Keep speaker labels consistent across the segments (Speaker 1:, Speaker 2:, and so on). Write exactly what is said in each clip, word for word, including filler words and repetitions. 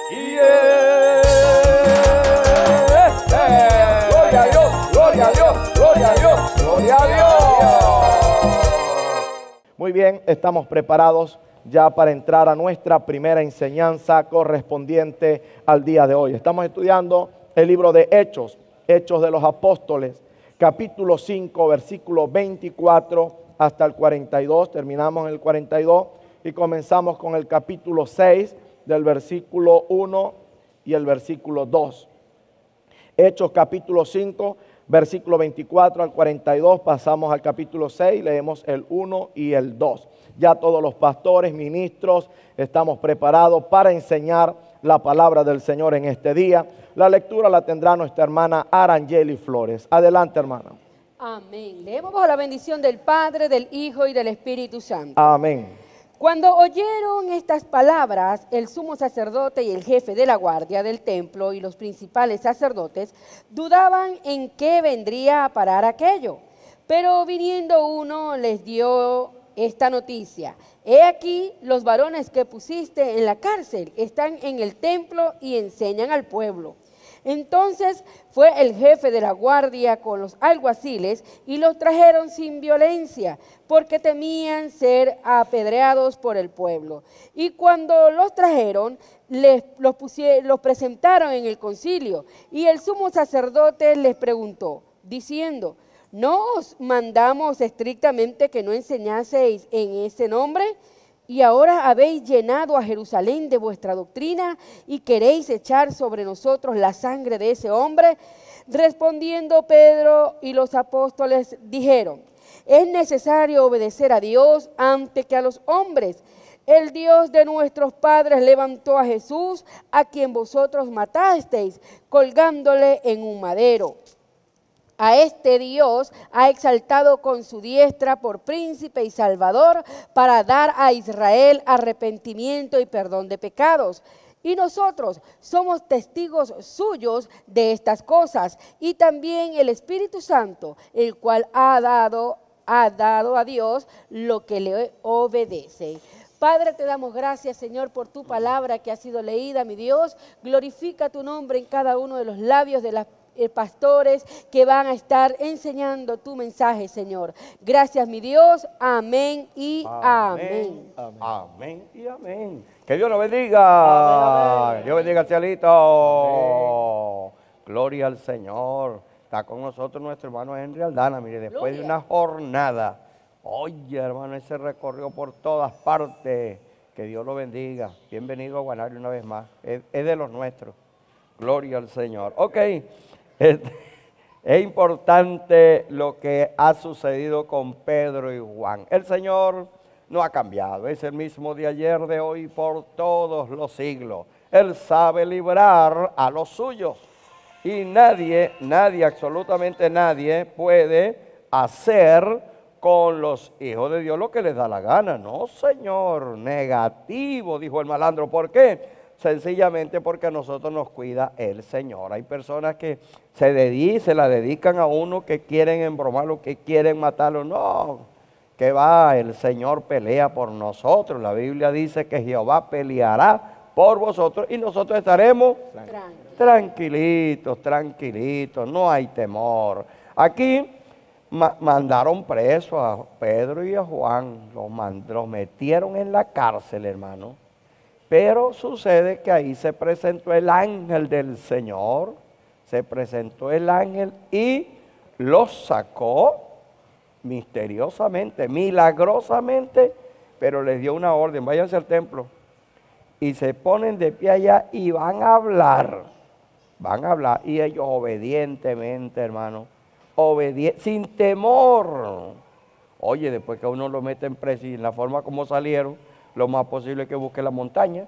Speaker 1: Yeah. Yeah. Gloria a Dios, gloria a Dios, gloria a Dios, gloria a Dios. Muy bien, estamos preparados ya para entrar a nuestra primera enseñanza correspondiente al día de hoy. Estamos estudiando el libro de Hechos, Hechos de los Apóstoles, capítulo cinco, versículo veinticuatro hasta el cuarenta y dos. Terminamos en el cuarenta y dos y comenzamos con el capítulo seis, del versículo uno y el versículo dos. Hechos capítulo cinco, versículo veinticuatro al cuarenta y dos, pasamos al capítulo seis, leemos el uno y el dos. Ya todos los pastores, ministros, estamos preparados para enseñar la palabra del Señor en este día. La lectura la tendrá nuestra hermana Arangeli Flores. Adelante, hermana.
Speaker 2: Amén. Leemos bajo la bendición del Padre, del Hijo y del Espíritu Santo.
Speaker 1: Amén.
Speaker 2: Cuando oyeron estas palabras, el sumo sacerdote y el jefe de la guardia del templo y los principales sacerdotes dudaban en qué vendría a parar aquello. Pero viniendo uno les dio esta noticia: he aquí, los varones que pusiste en la cárcel están en el templo y enseñan al pueblo. Entonces fue el jefe de la guardia con los alguaciles y los trajeron sin violencia, porque temían ser apedreados por el pueblo. Y cuando los trajeron, les, los, pusieron, los presentaron en el concilio, y el sumo sacerdote les preguntó, diciendo: ¿no os mandamos estrictamente que no enseñaseis en ese nombre? Y ahora habéis llenado a Jerusalén de vuestra doctrina y queréis echar sobre nosotros la sangre de ese hombre. Respondiendo Pedro y los apóstoles dijeron: es necesario obedecer a Dios antes que a los hombres. El Dios de nuestros padres levantó a Jesús, a quien vosotros matasteis, colgándole en un madero. A este Dios ha exaltado con su diestra por príncipe y salvador, para dar a Israel arrepentimiento y perdón de pecados. Y nosotros somos testigos suyos de estas cosas, y también el Espíritu Santo, el cual ha dado, ha dado a Dios lo que le obedece. Padre, te damos gracias, Señor, por tu palabra que ha sido leída, mi Dios. Glorifica tu nombre en cada uno de los labios de las pastores que van a estar enseñando tu mensaje, Señor. Gracias, mi Dios. Amén y amén.
Speaker 1: Amén, amén. Amén y amén. Que Dios nos bendiga. Amén, amén. Dios bendiga al cielito. Amén. Gloria al Señor. Está con nosotros nuestro hermano Henry Aldana. Mire, después Gloria. de una jornada. Oye, hermano, ese recorrió por todas partes. Que Dios lo bendiga. Bienvenido a Guanare una vez más. Es, es de los nuestros. Gloria al Señor. Ok. Es, es importante lo que ha sucedido con Pedro y Juan. El Señor no ha cambiado, es el mismo de ayer, de hoy y por todos los siglos. Él sabe librar a los suyos y nadie, nadie, absolutamente nadie puede hacer con los hijos de Dios lo que les da la gana. No, Señor, negativo, dijo el malandro. ¿Por qué? Sencillamente porque a nosotros nos cuida el Señor. Hay personas que se, dedican, se la dedican a uno, que quieren embromarlo, que quieren matarlo. No, que va, el Señor pelea por nosotros. La Biblia dice que Jehová peleará por vosotros y nosotros estaremos Tranquilo. tranquilitos, tranquilitos, no hay temor. Aquí ma mandaron presos a Pedro y a Juan, los, los metieron en la cárcel, hermano. Pero sucede que ahí se presentó el ángel del Señor, se presentó el ángel y los sacó misteriosamente, milagrosamente, pero les dio una orden: váyanse al templo. Y se ponen de pie allá y van a hablar, van a hablar. Y ellos obedientemente, hermano, obedi sin temor. Oye, después que uno lo mete en preso y en la forma como salieron, lo más posible es que busque la montaña,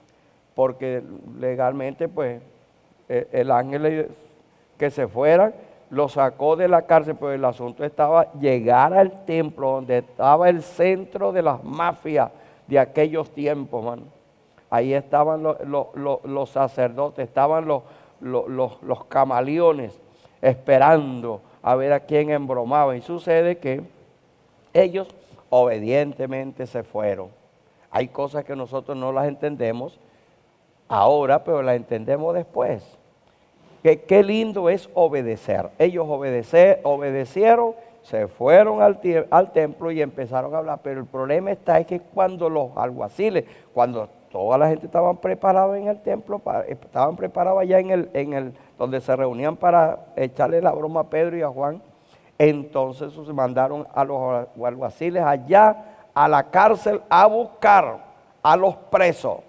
Speaker 1: porque legalmente pues el ángel que se fuera lo sacó de la cárcel, pero el asunto estaba llegar al templo donde estaba el centro de las mafias de aquellos tiempos, mano. Ahí estaban los, los, los, los sacerdotes, estaban los, los, los, los camaleones esperando a ver a quién embromaba, y sucede que ellos obedientemente se fueron. Hay cosas que nosotros no las entendemos, ahora, pero la entendemos después. Que, qué lindo es obedecer. Ellos obedece, obedecieron, se fueron al, al templo y empezaron a hablar, pero el problema está es que cuando los alguaciles, cuando toda la gente estaba preparada en el templo, para, estaban preparados allá en el, en el, donde se reunían para echarle la broma a Pedro y a Juan, entonces se mandaron a los alguaciles allá a la cárcel a buscar a los presos.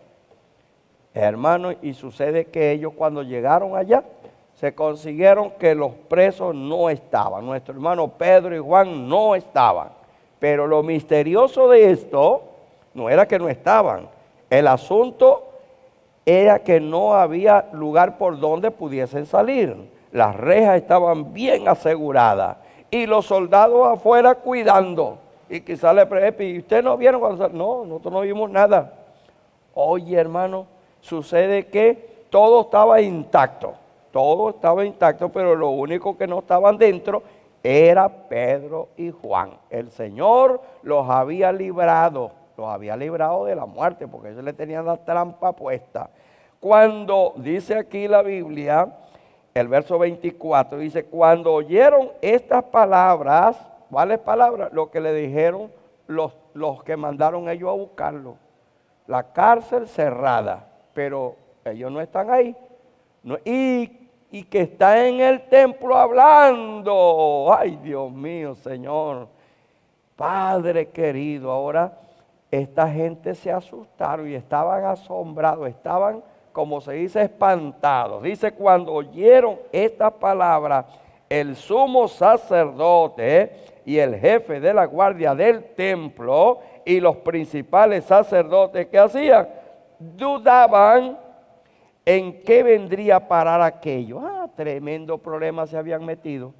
Speaker 1: Hermanos, y sucede que ellos cuando llegaron allá, se consiguieron que los presos no estaban. Nuestro hermano Pedro y Juan no estaban. Pero lo misterioso de esto no era que no estaban. El asunto era que no había lugar por donde pudiesen salir. Las rejas estaban bien aseguradas y los soldados afuera cuidando. Y quizás le pregunté, ¿y ustedes no vieron cuando sal-? No, nosotros no vimos nada. Oye, hermano, sucede que todo estaba intacto. Todo estaba intacto, pero lo único que no estaban dentro era Pedro y Juan. El Señor los había librado, los había librado de la muerte, porque ellos le tenían la trampa puesta. Cuando dice aquí la Biblia, el verso veinticuatro, dice, cuando oyeron estas palabras, ¿cuáles palabras? Lo que le dijeron los, los que mandaron ellos a buscarlo. La cárcel cerrada, pero ellos no están ahí. No, y, y que está en el templo hablando. Ay, Dios mío, Señor. Padre querido, ahora esta gente se asustaron y estaban asombrados, estaban, como se dice, espantados. Dice, cuando oyeron estas palabras, el sumo sacerdote y el jefe de la guardia del templo y los principales sacerdotes, ¿qué hacían? Dudaban en qué vendría a parar aquello. Ah, tremendo problema se habían metido.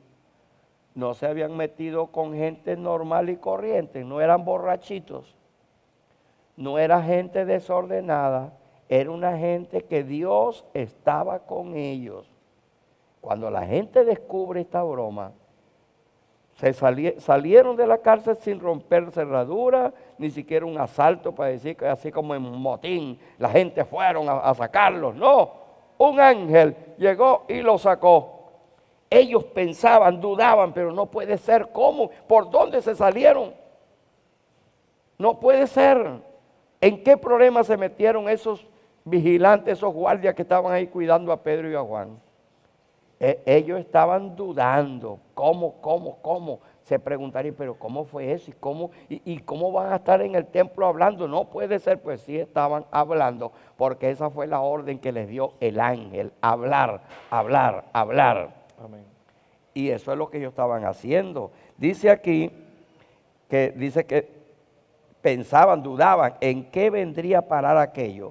Speaker 1: No se habían metido con gente normal y corriente, no eran borrachitos, no era gente desordenada, era una gente que Dios estaba con ellos. Cuando la gente descubre esta broma, se sali salieron de la cárcel sin romper cerradura, ni siquiera un asalto para decir que así como en motín, la gente fueron a, a sacarlos. No, un ángel llegó y los sacó. Ellos pensaban, dudaban, pero no puede ser. ¿Cómo? ¿Por dónde se salieron? No puede ser. ¿En qué problema se metieron esos vigilantes, esos guardias que estaban ahí cuidando a Pedro y a Juan? Eh, ellos estaban dudando, ¿cómo, cómo, cómo? Se preguntarían, pero ¿cómo fue eso? ¿Y cómo, y, y cómo van a estar en el templo hablando? No puede ser, pues sí estaban hablando, porque esa fue la orden que les dio el ángel, hablar, hablar, hablar. Amén. Y eso es lo que ellos estaban haciendo. Dice aquí, que dice que pensaban, dudaban, ¿en qué vendría a parar aquello?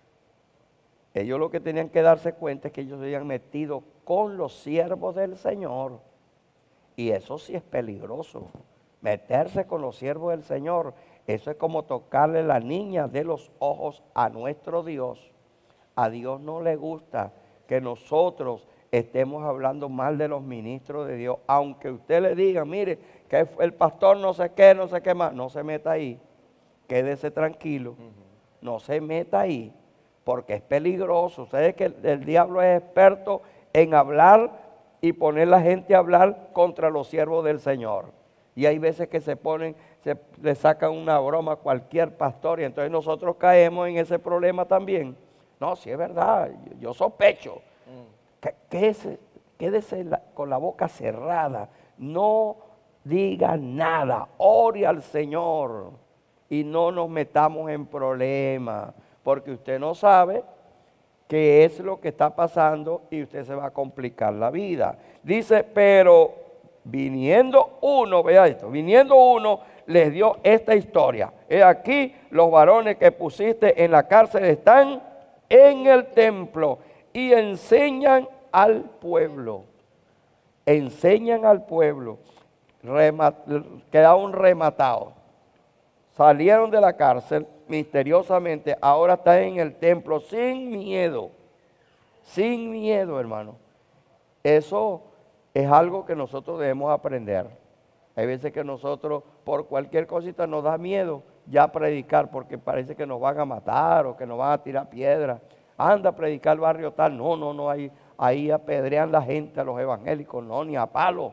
Speaker 1: Ellos lo que tenían que darse cuenta es que ellos se habían metido con los siervos del Señor. Y eso sí es peligroso. Meterse con los siervos del Señor, eso es como tocarle la niña de los ojos a nuestro Dios. A Dios no le gusta que nosotros estemos hablando mal de los ministros de Dios. Aunque usted le diga, mire, que el pastor no sé qué, no sé qué más. No se meta ahí. Quédese tranquilo. Uh-huh. No se meta ahí. Porque es peligroso. Ustedes que el, el diablo es experto en hablar y poner la gente a hablar contra los siervos del Señor. Y hay veces que se ponen, se le sacan una broma a cualquier pastor y entonces nosotros caemos en ese problema también. No, sí es verdad, yo, yo sospecho. Mm. Quédese, quédese la, con la boca cerrada, no diga nada, ore al Señor y no nos metamos en problemas. Porque usted no sabe qué es lo que está pasando y usted se va a complicar la vida. Dice, pero viniendo uno, vea esto, viniendo uno les dio esta historia. He aquí, los varones que pusiste en la cárcel están en el templo y enseñan al pueblo. Enseñan al pueblo. Remat, quedaron rematados. Salieron de la cárcel misteriosamente, ahora está en el templo sin miedo, sin miedo, hermano. Eso es algo que nosotros debemos aprender. Hay veces que nosotros por cualquier cosita nos da miedo ya predicar porque parece que nos van a matar o que nos van a tirar piedras. anda a predicar el barrio tal. No, no, no, ahí, ahí apedrean la gente, a los evangélicos, no, ni a palo.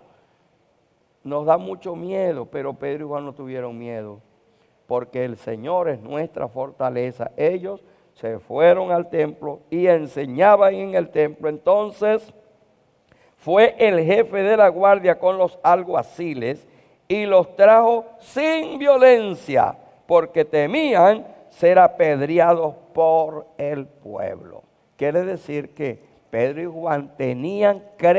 Speaker 1: Nos da mucho miedo, pero Pedro y Juan no tuvieron miedo, porque el Señor es nuestra fortaleza. Ellos se fueron al templo y enseñaban en el templo. Entonces fue el jefe de la guardia con los alguaciles y los trajo sin violencia, porque temían ser apedreados por el pueblo. Quiere decir que Pedro y Juan tenían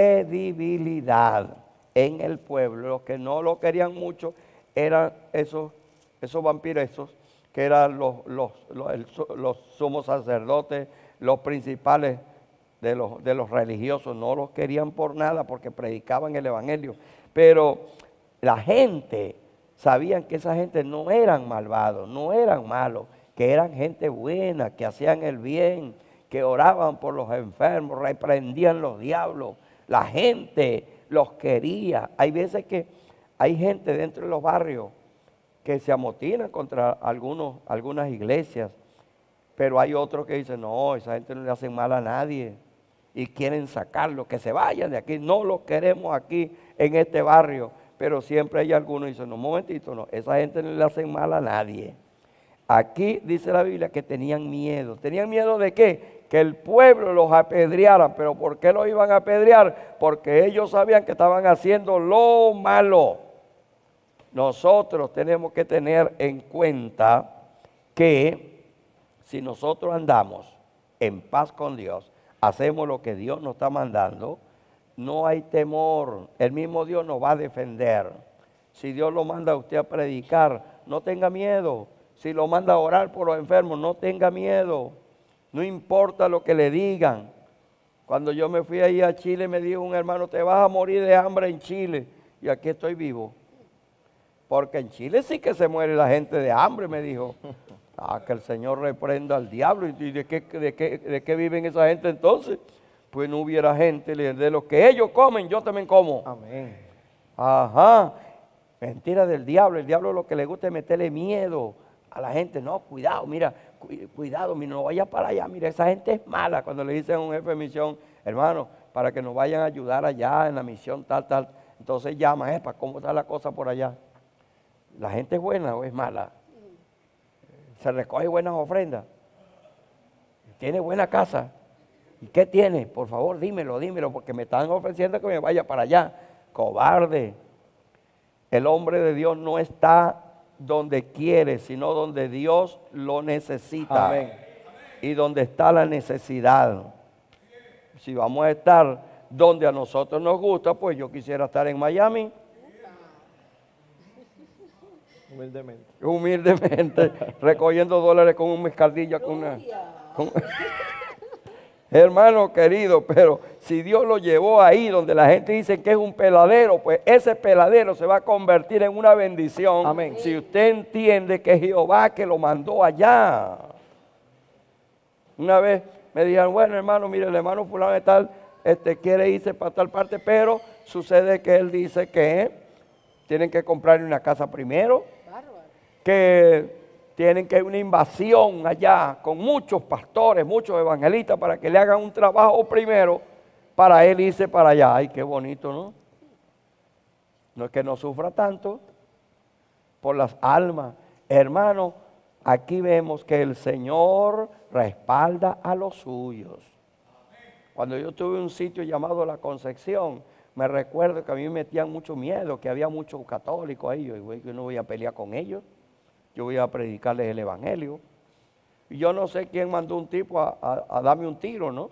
Speaker 1: credibilidad en el pueblo. Los que no lo querían mucho eran esos, esos vampiros, esos que eran los, los, los, el, los sumos sacerdotes, los principales de los, de los religiosos. No los querían por nada porque predicaban el evangelio. Pero la gente, sabían que esa gente no eran malvados, no eran malos, que eran gente buena, que hacían el bien, que oraban por los enfermos, reprendían los diablos. La gente los quería. Hay veces que hay gente dentro de los barrios que se amotinan contra algunos, algunas iglesias, pero hay otros que dicen, no, esa gente no le hacen mal a nadie y quieren sacarlos, que se vayan de aquí, no los queremos aquí en este barrio. Pero siempre hay algunos que dicen, no, un momentito, no, esa gente no le hacen mal a nadie. Aquí dice la Biblia que tenían miedo. ¿Tenían miedo de qué? Que el pueblo los apedreara. ¿Pero por qué los iban a apedrear? Porque ellos sabían que estaban haciendo lo malo. Nosotros tenemos que tener en cuenta que si nosotros andamos en paz con Dios, hacemos lo que Dios nos está mandando, no hay temor. El mismo Dios nos va a defender. Si Dios lo manda a usted a predicar, no tenga miedo. Si lo manda a orar por los enfermos, no tenga miedo. No importa lo que le digan. Cuando yo me fui ahí a Chile, me dijo un hermano, te vas a morir de hambre en Chile. Y aquí estoy vivo. Porque en Chile sí que se muere la gente de hambre, me dijo. Ah, que el Señor reprenda al diablo. ¿Y de qué, de qué, de qué viven esa gente entonces? Pues no hubiera gente, de lo que ellos comen, yo también como.
Speaker 3: Amén.
Speaker 1: Ajá. Mentira del diablo. El diablo lo que le gusta es meterle miedo a la gente. No, cuidado, mira, cu cuidado, mira, no vaya para allá. Mira, esa gente es mala. Cuando le dicen a un jefe de misión, hermano, para que nos vayan a ayudar allá en la misión tal, tal. Entonces llama, eh, para cómo está la cosa por allá. ¿La gente es buena o es mala? ¿Se recoge buenas ofrendas? ¿Tiene buena casa? ¿Y qué tiene? Por favor, dímelo, dímelo, porque me están ofreciendo que me vaya para allá. Cobarde. El hombre de Dios no está donde quiere, sino donde Dios lo necesita.
Speaker 3: Amén.
Speaker 1: Y donde está la necesidad. Si vamos a estar donde a nosotros nos gusta, pues yo quisiera estar en Miami.
Speaker 3: Humildemente.
Speaker 1: Humildemente, recogiendo dólares con un mezcaldilla, con una... Con, hermano querido, pero si Dios lo llevó ahí donde la gente dice que es un peladero, pues ese peladero se va a convertir en una bendición.
Speaker 3: Amén.
Speaker 1: Si usted entiende que es Jehová que lo mandó allá. Una vez me dijeron, bueno hermano, mire, el hermano fulano de tal, este, quiere irse para tal parte, pero sucede que él dice que tienen que comprarle una casa primero, que tienen que ir una invasión allá con muchos pastores, muchos evangelistas para que le hagan un trabajo primero para él irse para allá. Ay, qué bonito, ¿no? No es que no sufra tanto por las almas. Hermano, aquí vemos que el Señor respalda a los suyos. Cuando yo tuve un sitio llamado La Concepción, me recuerdo que a mí me metían mucho miedo, que había muchos católicos ahí. Yo digo, yo no voy a pelear con ellos. Yo voy a predicarles el evangelio. Y yo no sé quién mandó un tipo a, a, a darme un tiro, ¿no?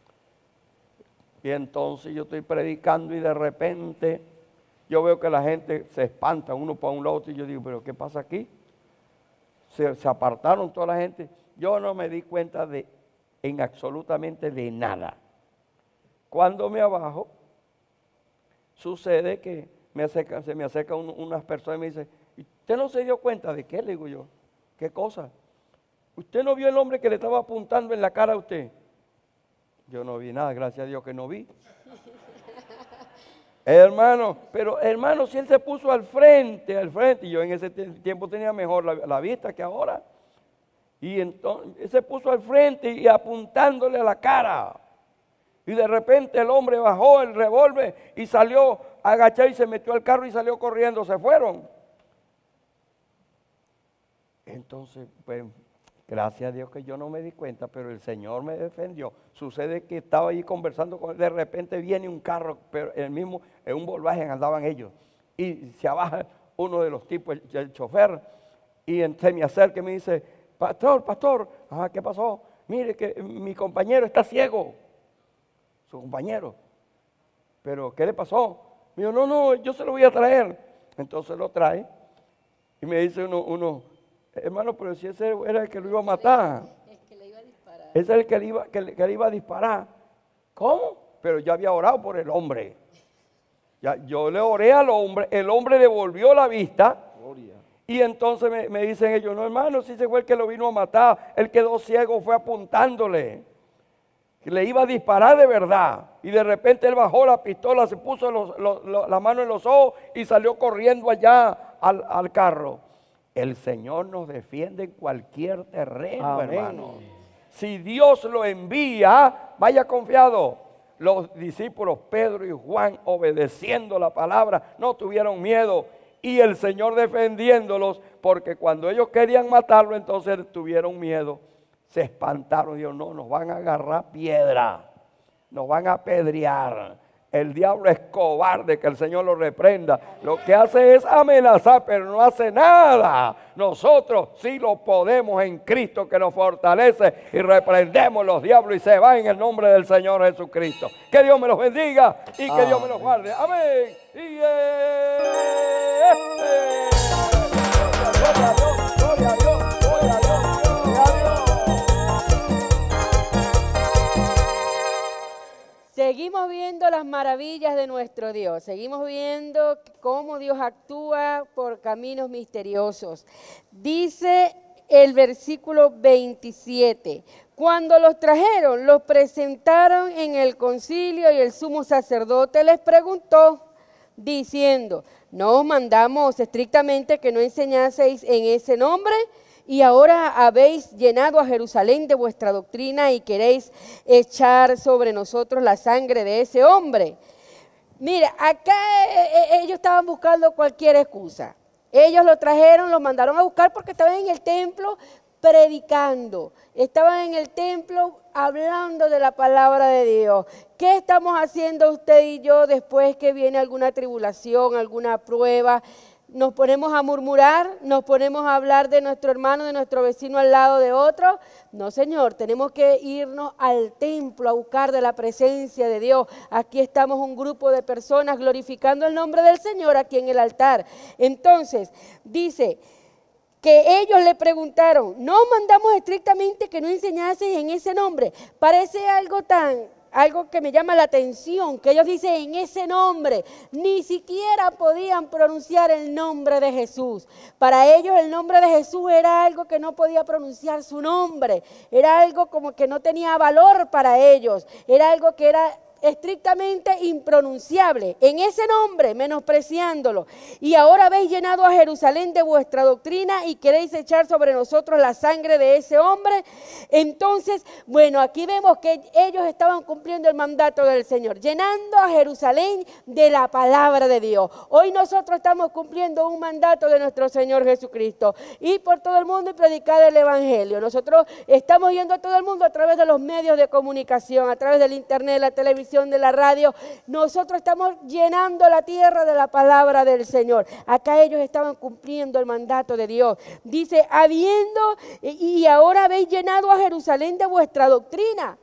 Speaker 1: Y entonces yo estoy predicando y de repente yo veo que la gente se espanta uno para un lado y yo digo, pero ¿qué pasa aquí? Se, se apartaron toda la gente. Yo no me di cuenta de en absolutamente de nada. Cuando me abajo, sucede que me acerca, se me acercan un, unas personas y me dicen, ¿usted no se dio cuenta de qué? Le digo yo, ¿qué cosa? ¿Usted no vio el hombre que le estaba apuntando en la cara a usted? Yo no vi nada, gracias a Dios que no vi. Hermano, pero hermano, si él se puso al frente, al frente, y yo en ese tiempo tenía mejor la, la vista que ahora. Y entonces se puso al frente y apuntándole a la cara. Y de repente el hombre bajó el revólver y salió agachado y se metió al carro y salió corriendo. Se fueron. Entonces, pues, gracias a Dios que yo no me di cuenta, pero el Señor me defendió. Sucede que estaba ahí conversando con él, de repente viene un carro, pero el mismo, en un Volkswagen andaban ellos. Y se abaja uno de los tipos, el, el chofer, y se me acerca y me dice, pastor, pastor, ajá, ¿qué pasó? Mire que mi compañero está ciego. Su compañero. ¿Pero qué le pasó? Me dijo, no, no, yo se lo voy a traer. Entonces lo trae y me dice uno, uno hermano, pero si ese era el que lo iba a matar.
Speaker 2: El que le iba a disparar.
Speaker 1: Ese es el que le iba, que le, que le iba a disparar. ¿Cómo? Pero yo había orado por el hombre. Ya, yo le oré al hombre, el hombre le volvió la vista.
Speaker 3: Gloria.
Speaker 1: Y entonces me, me dicen ellos, no hermano, si ese fue el que lo vino a matar, él quedó ciego, fue apuntándole. Le iba a disparar de verdad. Y de repente él bajó la pistola, se puso los, los, los, la mano en los ojos y salió corriendo allá al, al carro. El Señor nos defiende en cualquier terreno,
Speaker 3: Amén.
Speaker 1: hermano. Si Dios lo envía, vaya confiado. Los discípulos Pedro y Juan, obedeciendo la palabra, no tuvieron miedo. Y el Señor defendiéndolos, porque cuando ellos querían matarlo, entonces tuvieron miedo. Se espantaron, Dios, no, nos van a agarrar piedra, nos van a apedrear. El diablo es cobarde, que el Señor lo reprenda. Lo que hace es amenazar, pero no hace nada. Nosotros sí lo podemos en Cristo que nos fortalece y reprendemos los diablos y se va en el nombre del Señor Jesucristo. Que Dios me los bendiga y que
Speaker 3: Amén.
Speaker 1: Dios me los guarde. Amén. Y eh, eh. Gloria a Dios, gloria a Dios, gloria a Dios, gloria a Dios.
Speaker 2: Seguimos viendo las maravillas de nuestro Dios, seguimos viendo cómo Dios actúa por caminos misteriosos. Dice el versículo veintisiete, cuando los trajeron, los presentaron en el concilio y el sumo sacerdote les preguntó, diciendo, ¿no os mandamos estrictamente que no enseñaseis en ese nombre? Y ahora habéis llenado a Jerusalén de vuestra doctrina y queréis echar sobre nosotros la sangre de ese hombre. Mira, acá eh, ellos estaban buscando cualquier excusa. Ellos lo trajeron, lo mandaron a buscar porque estaban en el templo predicando. Estaban en el templo hablando de la palabra de Dios. ¿Qué estamos haciendo usted y yo después que viene alguna tribulación, alguna prueba? Nos ponemos a murmurar, nos ponemos a hablar de nuestro hermano, de nuestro vecino al lado de otro. No, Señor, tenemos que irnos al templo a buscar de la presencia de Dios. Aquí estamos un grupo de personas glorificando el nombre del Señor aquí en el altar. Entonces, dice que ellos le preguntaron, ¿no mandamos estrictamente que no enseñases en ese nombre? Parece algo tan... Algo que me llama la atención, que ellos dicen en ese nombre, ni siquiera podían pronunciar el nombre de Jesús. Para ellos el nombre de Jesús era algo que no podía pronunciar su nombre, era algo como que no tenía valor para ellos, era algo que era estrictamente impronunciable, en ese nombre, menospreciándolo. Y ahora habéis llenado a Jerusalén de vuestra doctrina y queréis echar sobre nosotros la sangre de ese hombre. Entonces, bueno, aquí vemos que ellos estaban cumpliendo el mandato del Señor, llenando a Jerusalén de la palabra de Dios. Hoy nosotros estamos cumpliendo un mandato de nuestro Señor Jesucristo, ir por todo el mundo y predicar el Evangelio. Nosotros estamos yendo a todo el mundo a través de los medios de comunicación, a través del internet, la televisión, de la radio. Nosotros estamos llenando la tierra de la palabra del Señor. Acá ellos estaban cumpliendo el mandato de Dios. Dice, habiendo, y ahora habéis llenado a Jerusalén de vuestra doctrina.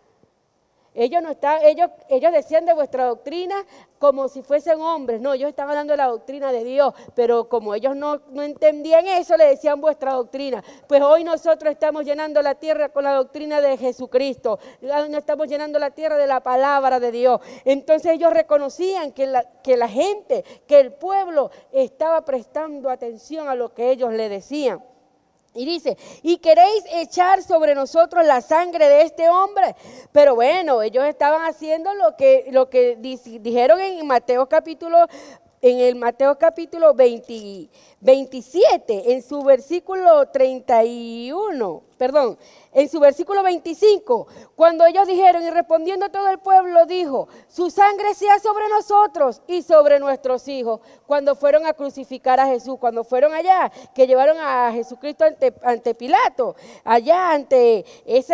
Speaker 2: Ellos no estaban, ellos, ellos decían de vuestra doctrina como si fuesen hombres. No, ellos estaban hablando de la doctrina de Dios, pero como ellos no, no entendían eso, le decían vuestra doctrina. Pues hoy nosotros estamos llenando la tierra con la doctrina de Jesucristo. Hoy estamos llenando la tierra de la palabra de Dios. Entonces ellos reconocían que la, que la gente, que el pueblo estaba prestando atención a lo que ellos le decían. Y dice, y queréis echar sobre nosotros la sangre de este hombre. Pero bueno, ellos estaban haciendo lo que, lo que dijeron en Mateo capítulo, en el Mateo capítulo veinte, veintisiete, en su versículo treinta y uno. perdón, en su versículo veinticinco, cuando ellos dijeron, y respondiendo todo el pueblo dijo, su sangre sea sobre nosotros y sobre nuestros hijos. Cuando fueron a crucificar a Jesús, cuando fueron allá, que llevaron a Jesucristo ante, ante Pilato, allá ante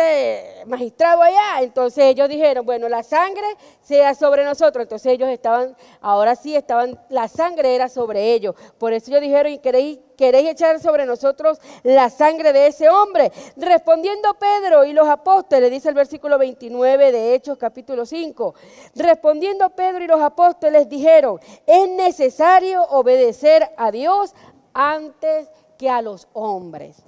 Speaker 2: ese magistrado allá, entonces ellos dijeron, bueno, la sangre sea sobre nosotros. Entonces ellos estaban, ahora sí estaban, la sangre era sobre ellos. Por eso ellos dijeron, y queréis ¿Queréis echar sobre nosotros la sangre de ese hombre? Respondiendo Pedro y los apóstoles, dice el versículo veintinueve de Hechos capítulo cinco, respondiendo Pedro y los apóstoles dijeron, es necesario obedecer a Dios antes que a los hombres.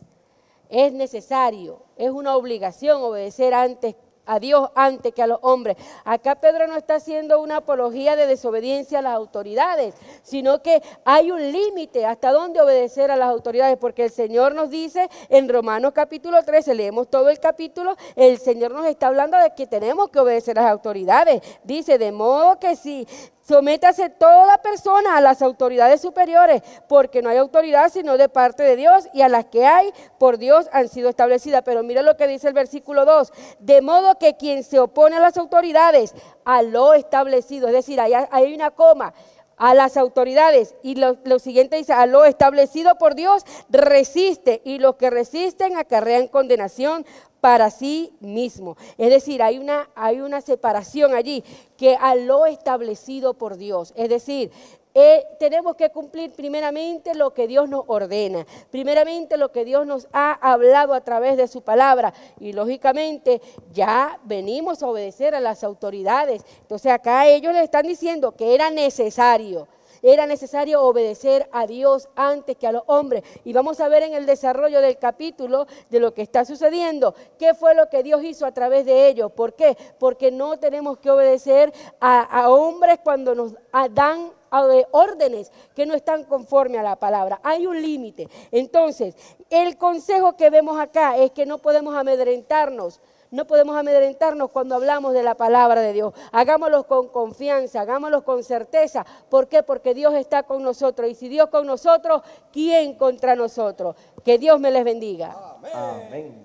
Speaker 2: Es necesario, es una obligación obedecer antes a Dios antes que a los hombres. Acá Pedro no está haciendo una apología de desobediencia a las autoridades, sino que hay un límite hasta dónde obedecer a las autoridades, porque el Señor nos dice en Romanos capítulo trece, leemos todo el capítulo, el Señor nos está hablando de que tenemos que obedecer a las autoridades. Dice, de modo que si sométase toda persona a las autoridades superiores, porque no hay autoridad sino de parte de Dios, y a las que hay por Dios han sido establecidas. Pero mira lo que dice el versículo dos, de modo que quien se opone a las autoridades, a lo establecido, es decir, hay, hay una coma, a las autoridades, y lo, lo siguiente dice, a lo establecido por Dios, resiste, y los que resisten acarrean condenación para sí mismo. Es decir, hay una, hay una separación allí, que a lo establecido por Dios, es decir, Eh, tenemos que cumplir primeramente lo que Dios nos ordena, primeramente lo que Dios nos ha hablado a través de su palabra, y lógicamente ya venimos a obedecer a las autoridades. Entonces acá ellos le están diciendo que era necesario, era necesario obedecer a Dios antes que a los hombres. Y vamos a ver en el desarrollo del capítulo de lo que está sucediendo, qué fue lo que Dios hizo a través de ellos. ¿Por qué? Porque no tenemos que obedecer a, a hombres cuando nos dan órdenes que no están conforme a la palabra. Hay un límite. Entonces, el consejo que vemos acá es que no podemos amedrentarnos. No podemos amedrentarnos cuando hablamos de la palabra de Dios. Hagámoslo con confianza, hagámoslo con certeza. ¿Por qué? Porque Dios está con nosotros. Y si Dios con nosotros, ¿quién contra nosotros? Que Dios me les bendiga.
Speaker 1: Amén. Amén.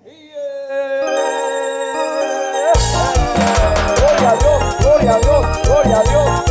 Speaker 1: Gloria a Dios, gloria a Dios, gloria a Dios.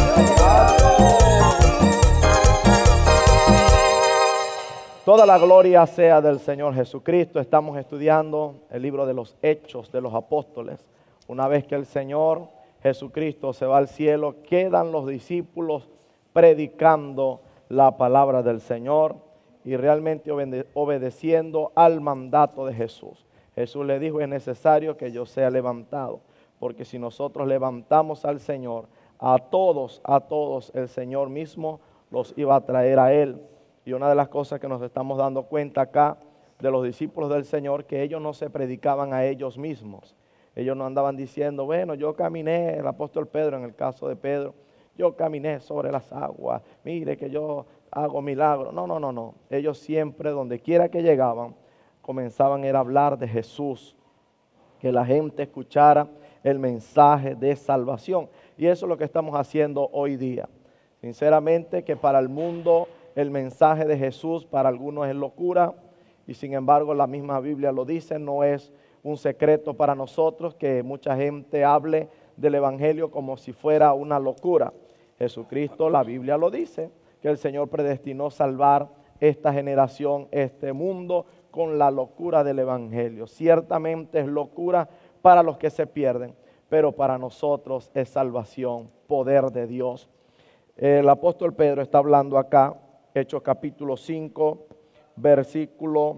Speaker 1: Toda la gloria sea del Señor Jesucristo. Estamos estudiando el libro de los Hechos de los Apóstoles. Una vez que el Señor Jesucristo se va al cielo, quedan los discípulos predicando la palabra del Señor y realmente obede- obedeciendo al mandato de Jesús. Jesús le dijo, es necesario que yo sea levantado, porque si nosotros levantamos al Señor, a todos, a todos, el Señor mismo los iba a traer a Él. Y una de las cosas que nos estamos dando cuenta acá de los discípulos del Señor, que ellos no se predicaban a ellos mismos. Ellos no andaban diciendo, bueno, yo caminé, el apóstol Pedro, en el caso de Pedro, yo caminé sobre las aguas, mire que yo hago milagros. No, no, no, no. Ellos siempre, donde quiera que llegaban, comenzaban a hablar de Jesús, que la gente escuchara el mensaje de salvación. Y eso es lo que estamos haciendo hoy día. Sinceramente, que para el mundo el mensaje de Jesús para algunos es locura, y sin embargo la misma Biblia lo dice, no es un secreto para nosotros que mucha gente hable del Evangelio como si fuera una locura. Jesucristo, la Biblia lo dice, que el Señor predestinó salvar esta generación, este mundo, con la locura del Evangelio. Ciertamente es locura para los que se pierden, pero para nosotros es salvación, poder de Dios. El apóstol Pedro está hablando acá, Hechos capítulo cinco, versículo,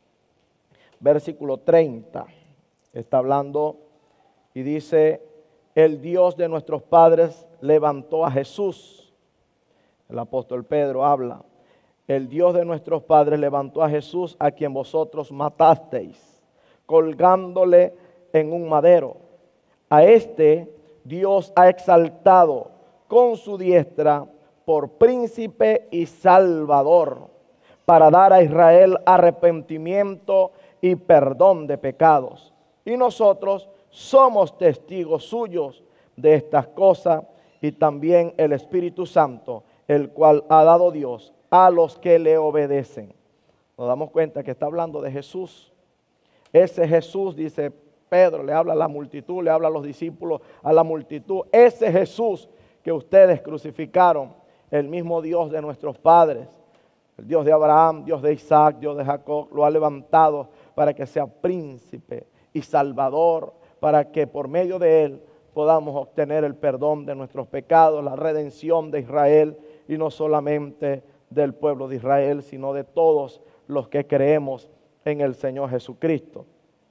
Speaker 1: versículo treinta. Está hablando y dice, el Dios de nuestros padres levantó a Jesús. El apóstol Pedro habla, el Dios de nuestros padres levantó a Jesús, a quien vosotros matasteis, colgándole en un madero. A este Dios ha exaltado con su diestra por príncipe y salvador, para dar a Israel arrepentimiento y perdón de pecados. Y nosotros somos testigos suyos de estas cosas, y también el Espíritu Santo, el cual ha dado Dios a los que le obedecen. Nos damos cuenta que está hablando de Jesús.
Speaker 3: Ese Jesús, dice Pedro, le habla a la multitud, le habla a los discípulos, a la multitud. Ese Jesús que ustedes crucificaron, el mismo Dios de nuestros padres, el Dios de Abraham, Dios de Isaac, Dios de Jacob, lo ha levantado para que sea príncipe y salvador, para que por medio de él podamos obtener el perdón de nuestros pecados, la redención de Israel, y no solamente del pueblo de Israel, sino de todos los que creemos en el Señor Jesucristo.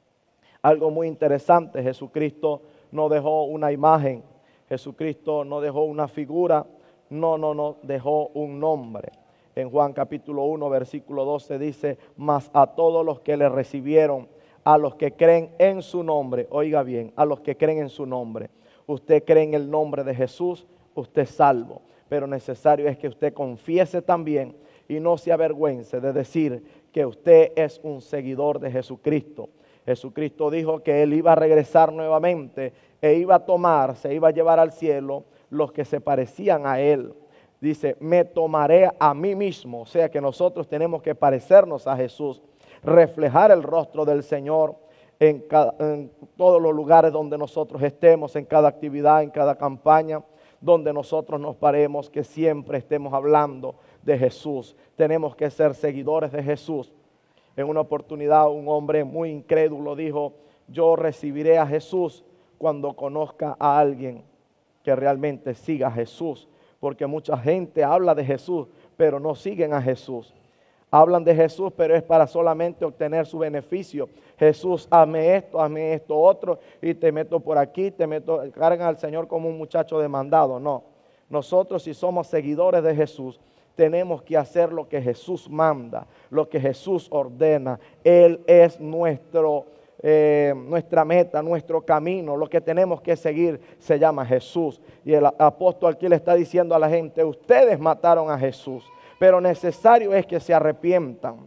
Speaker 3: Algo muy interesante, Jesucristo no dejó una imagen, Jesucristo no dejó una figura, no, no, no, dejó un nombre. En Juan capítulo uno, versículo doce dice, mas a todos los que le recibieron, a los que creen en su nombre, oiga bien, a los que creen en su nombre. Usted cree en el nombre de Jesús, usted es salvo, pero necesario es que usted confiese también y no se avergüence de decir que usted es un seguidor de Jesucristo. Jesucristo dijo que él iba a regresar nuevamente e iba a tomar, se iba a llevar al cielo los que se parecían a él. Dice, me tomaré a mí mismo, o sea que nosotros tenemos que parecernos a Jesús, reflejar el rostro del Señor en, cada, en todos los lugares donde nosotros estemos, en cada actividad, en cada campaña, donde nosotros nos paremos, que siempre estemos hablando de Jesús. Tenemos que ser seguidores de Jesús. En una oportunidad un hombre muy incrédulo dijo, yo recibiré a Jesús cuando conozca a alguien que realmente siga a Jesús, porque mucha gente habla de Jesús, pero no siguen a Jesús. Hablan de Jesús, pero es para solamente obtener su beneficio. Jesús, hazme esto, hazme esto otro, y te meto por aquí, te meto, cargan al Señor como un muchacho demandado. No, nosotros si somos seguidores de Jesús, tenemos que hacer lo que Jesús manda, lo que Jesús ordena. Él es nuestro, eh, nuestra meta, nuestro camino. Lo que tenemos que seguir se llama Jesús. Y el apóstol aquí le está diciendo a la gente, ustedes mataron a Jesús, pero necesario es que se arrepientan.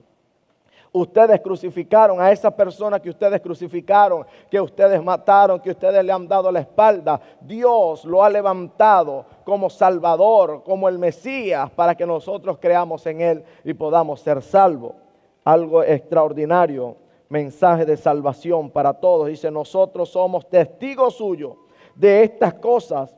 Speaker 3: Ustedes crucificaron a esa persona que ustedes crucificaron, que ustedes mataron, que ustedes le han dado la espalda. Dios lo ha levantado como Salvador, como el Mesías, para que nosotros creamos en Él y podamos ser salvos. Algo extraordinario, mensaje de salvación para todos. Dice, nosotros somos testigos suyos de estas cosas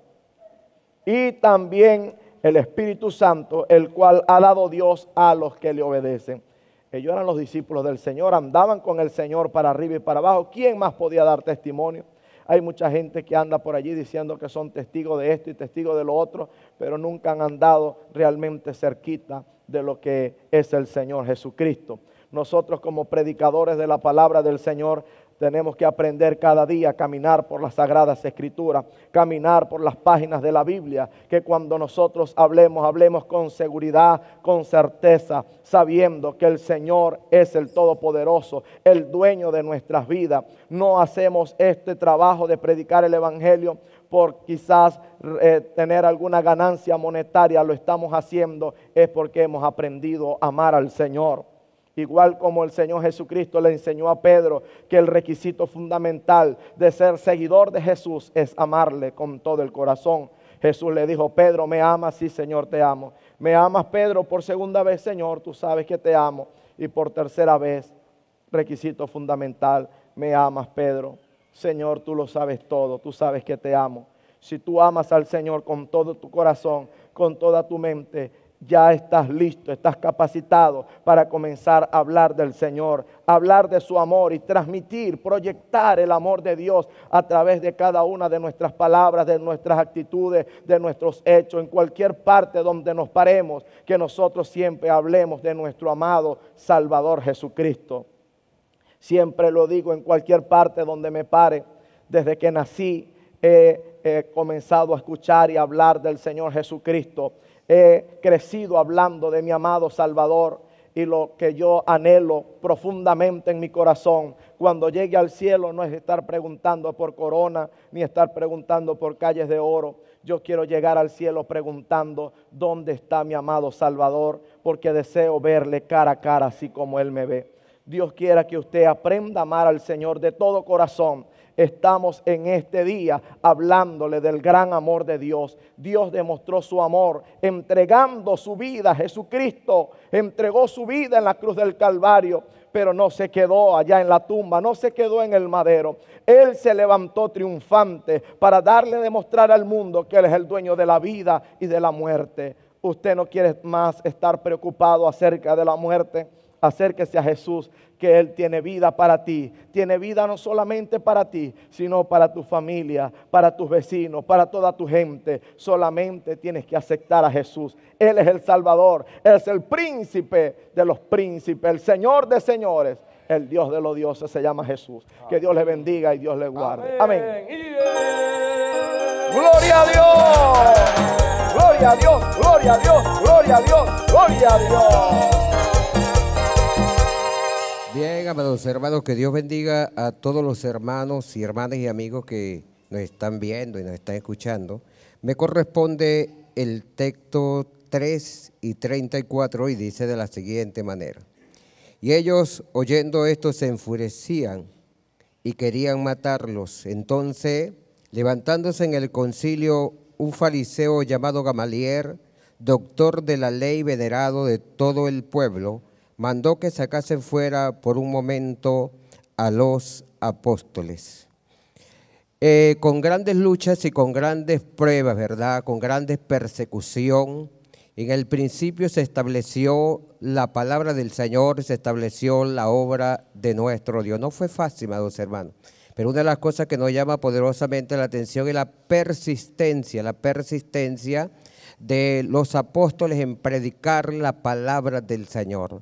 Speaker 3: y también el Espíritu Santo, el cual ha dado Dios a los que le obedecen. Ellos eran los discípulos del Señor, andaban con el Señor para arriba y para abajo. ¿Quién más podía dar testimonio? Hay mucha gente que anda por allí diciendo que son testigos de esto y testigos de lo otro, pero nunca han andado realmente cerquita de lo que es el Señor Jesucristo. Nosotros como predicadores de la palabra del Señor tenemos que aprender cada día a caminar por las Sagradas Escrituras, caminar por las páginas de la Biblia, que cuando nosotros hablemos, hablemos con seguridad, con certeza, sabiendo que el Señor es el Todopoderoso, el dueño de nuestras vidas. No hacemos este trabajo de predicar el Evangelio por quizás eh, tener alguna ganancia monetaria, lo estamos haciendo es porque hemos aprendido a amar al Señor. Igual como el Señor Jesucristo le enseñó a Pedro que el requisito fundamental de ser seguidor de Jesús es amarle con todo el corazón. Jesús le dijo, Pedro, ¿me amas? Sí, Señor, te amo. ¿Me amas, Pedro? Por segunda vez, Señor, tú sabes que te amo. Y por tercera vez, requisito fundamental, ¿me amas, Pedro? Señor, tú lo sabes todo, tú sabes que te amo. Si tú amas al Señor con todo tu corazón, con toda tu mente, ya estás listo, estás capacitado para comenzar a hablar del Señor, hablar de su amor y transmitir, proyectar el amor de Dios a través de cada una de nuestras palabras, de nuestras actitudes, de nuestros hechos, en cualquier parte donde nos paremos, que nosotros siempre hablemos de nuestro amado Salvador Jesucristo. Siempre lo digo, en cualquier parte donde me pare, desde que nací he, he comenzado a escuchar y hablar del Señor Jesucristo. He crecido hablando de mi amado Salvador y lo que yo anhelo profundamente en mi corazón cuando llegue al cielo no es estar preguntando por corona ni estar preguntando por calles de oro. Yo quiero llegar al cielo preguntando dónde está mi amado Salvador, porque deseo verle cara a cara así como Él me ve. Dios quiera que usted aprenda a amar al Señor de todo corazón. Estamos en este día hablándole del gran amor de Dios. Dios demostró su amor entregando su vida. Jesucristo entregó su vida en la cruz del Calvario pero no se quedó allá en la tumba, no se quedó en el madero. Él se levantó triunfante para darle a demostrar al mundo que Él es el dueño de la vida y de la muerte. Usted no quiere más estar preocupado acerca de la muerte. Acérquese a Jesús, que Él tiene vida para ti. Tiene vida no solamente para ti, sino para tu familia, para tus vecinos, para toda tu gente. Solamente tienes que aceptar a Jesús. Él es el Salvador, Él es el príncipe de los príncipes, el Señor de señores. El Dios de los dioses se llama Jesús. Que Dios le bendiga y Dios le guarde. Amén. Amén. Gloria a Dios. Gloria a Dios. Gloria a Dios. Gloria a Dios. Gloria a Dios.
Speaker 4: Bien, amados hermanos, que Dios bendiga a todos los hermanos y hermanas y amigos que nos están viendo y nos están escuchando. Me corresponde el texto tres y treinta y cuatro y dice de la siguiente manera. Y ellos, oyendo esto, se enfurecían y querían matarlos. Entonces, levantándose en el concilio un fariseo llamado Gamaliel, doctor de la ley, venerado de todo el pueblo, mandó que sacasen fuera por un momento a los apóstoles. Eh, con grandes luchas y con grandes pruebas, ¿verdad? Con grandes persecución. En el principio se estableció la palabra del Señor, se estableció la obra de nuestro Dios. No fue fácil, amados hermanos, pero una de las cosas que nos llama poderosamente la atención es la persistencia, la persistencia de los apóstoles en predicar la palabra del Señor.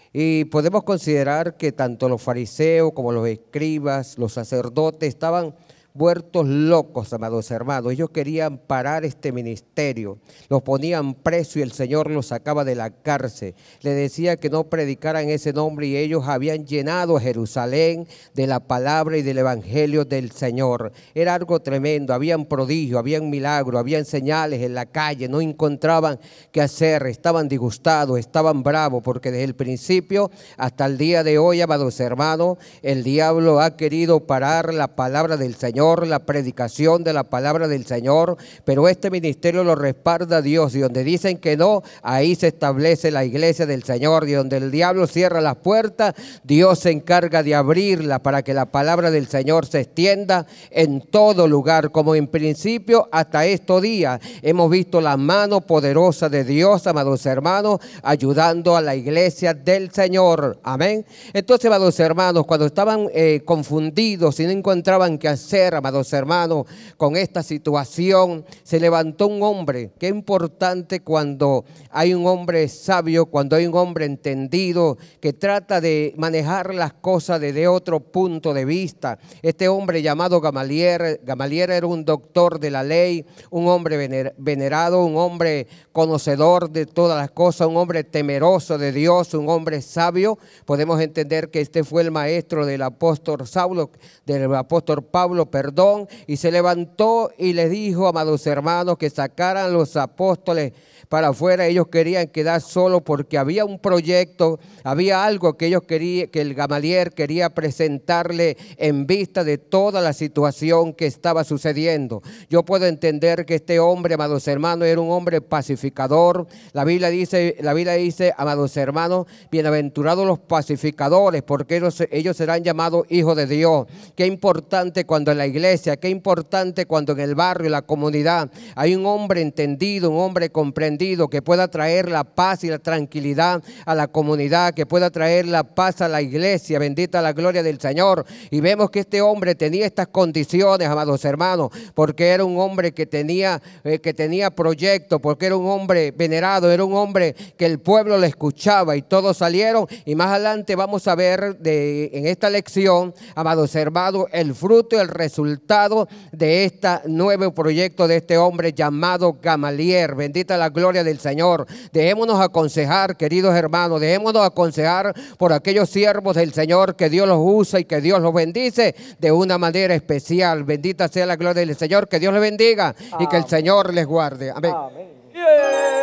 Speaker 4: Y podemos considerar que tanto los fariseos como los escribas, los sacerdotes estaban vueltos locos, amados hermanos. Ellos querían parar este ministerio, los ponían preso y el Señor los sacaba de la cárcel. Le decía que no predicaran ese nombre y ellos habían llenado Jerusalén de la palabra y del evangelio del Señor. Era algo tremendo, habían prodigios, habían milagros, habían señales en la calle, no encontraban qué hacer, estaban disgustados, estaban bravos, porque desde el principio hasta el día de hoy, amados hermanos, el diablo ha querido parar la palabra del Señor, la predicación de la palabra del Señor, pero este ministerio lo respalda Dios, y donde dicen que no, ahí se establece la iglesia del Señor, y donde el diablo cierra las puertas, Dios se encarga de abrirla para que la palabra del Señor se extienda en todo lugar, como en principio hasta estos días. Hemos visto la mano poderosa de Dios, amados hermanos, ayudando a la iglesia del Señor. Amén. Entonces, amados hermanos, cuando estaban eh, confundidos y no encontraban qué hacer, amados hermanos, con esta situación, se levantó un hombre. Qué importante cuando hay un hombre sabio, cuando hay un hombre entendido, que trata de manejar las cosas desde otro punto de vista. Este hombre llamado Gamaliel, Gamaliel era un doctor de la ley, un hombre vener, venerado, un hombre conocedor de todas las cosas, un hombre temeroso de Dios, un hombre sabio. Podemos entender que este fue el maestro del apóstol Saulo, del apóstol Pablo, perdón, y se levantó y les dijo, amados hermanos, que sacaran los apóstoles para afuera. Ellos querían quedar solos porque había un proyecto, había algo que ellos querían, que el Gamaliel quería presentarle en vista de toda la situación que estaba sucediendo. Yo puedo entender que este hombre, amados hermanos, era un hombre pacificador. La Biblia dice, la Biblia dice, amados hermanos, bienaventurados los pacificadores, porque ellos, ellos serán llamados hijos de Dios. Qué importante cuando en la iglesia, qué importante cuando en el barrio, en la comunidad, hay un hombre entendido, un hombre comprendido, que pueda traer la paz y la tranquilidad a la comunidad, que pueda traer la paz a la iglesia. Bendita la gloria del Señor. Y vemos que este hombre tenía estas condiciones, amados hermanos, porque era un hombre que tenía, eh, que tenía proyecto, porque era un hombre venerado, era un hombre que el pueblo le escuchaba, y todos salieron. Y más adelante vamos a ver de, en esta lección, amados hermanos, el fruto y el resultado de este nuevo proyecto de este hombre llamado Gamaliel. Bendita la gloria del Señor. Dejémonos aconsejar, queridos hermanos, dejémonos aconsejar por aquellos siervos del Señor, que Dios los usa y que Dios los bendice de una manera especial. Bendita sea la gloria del Señor, que Dios les bendiga. Amén. Y que el Señor les guarde. Amén. Amén. Yeah.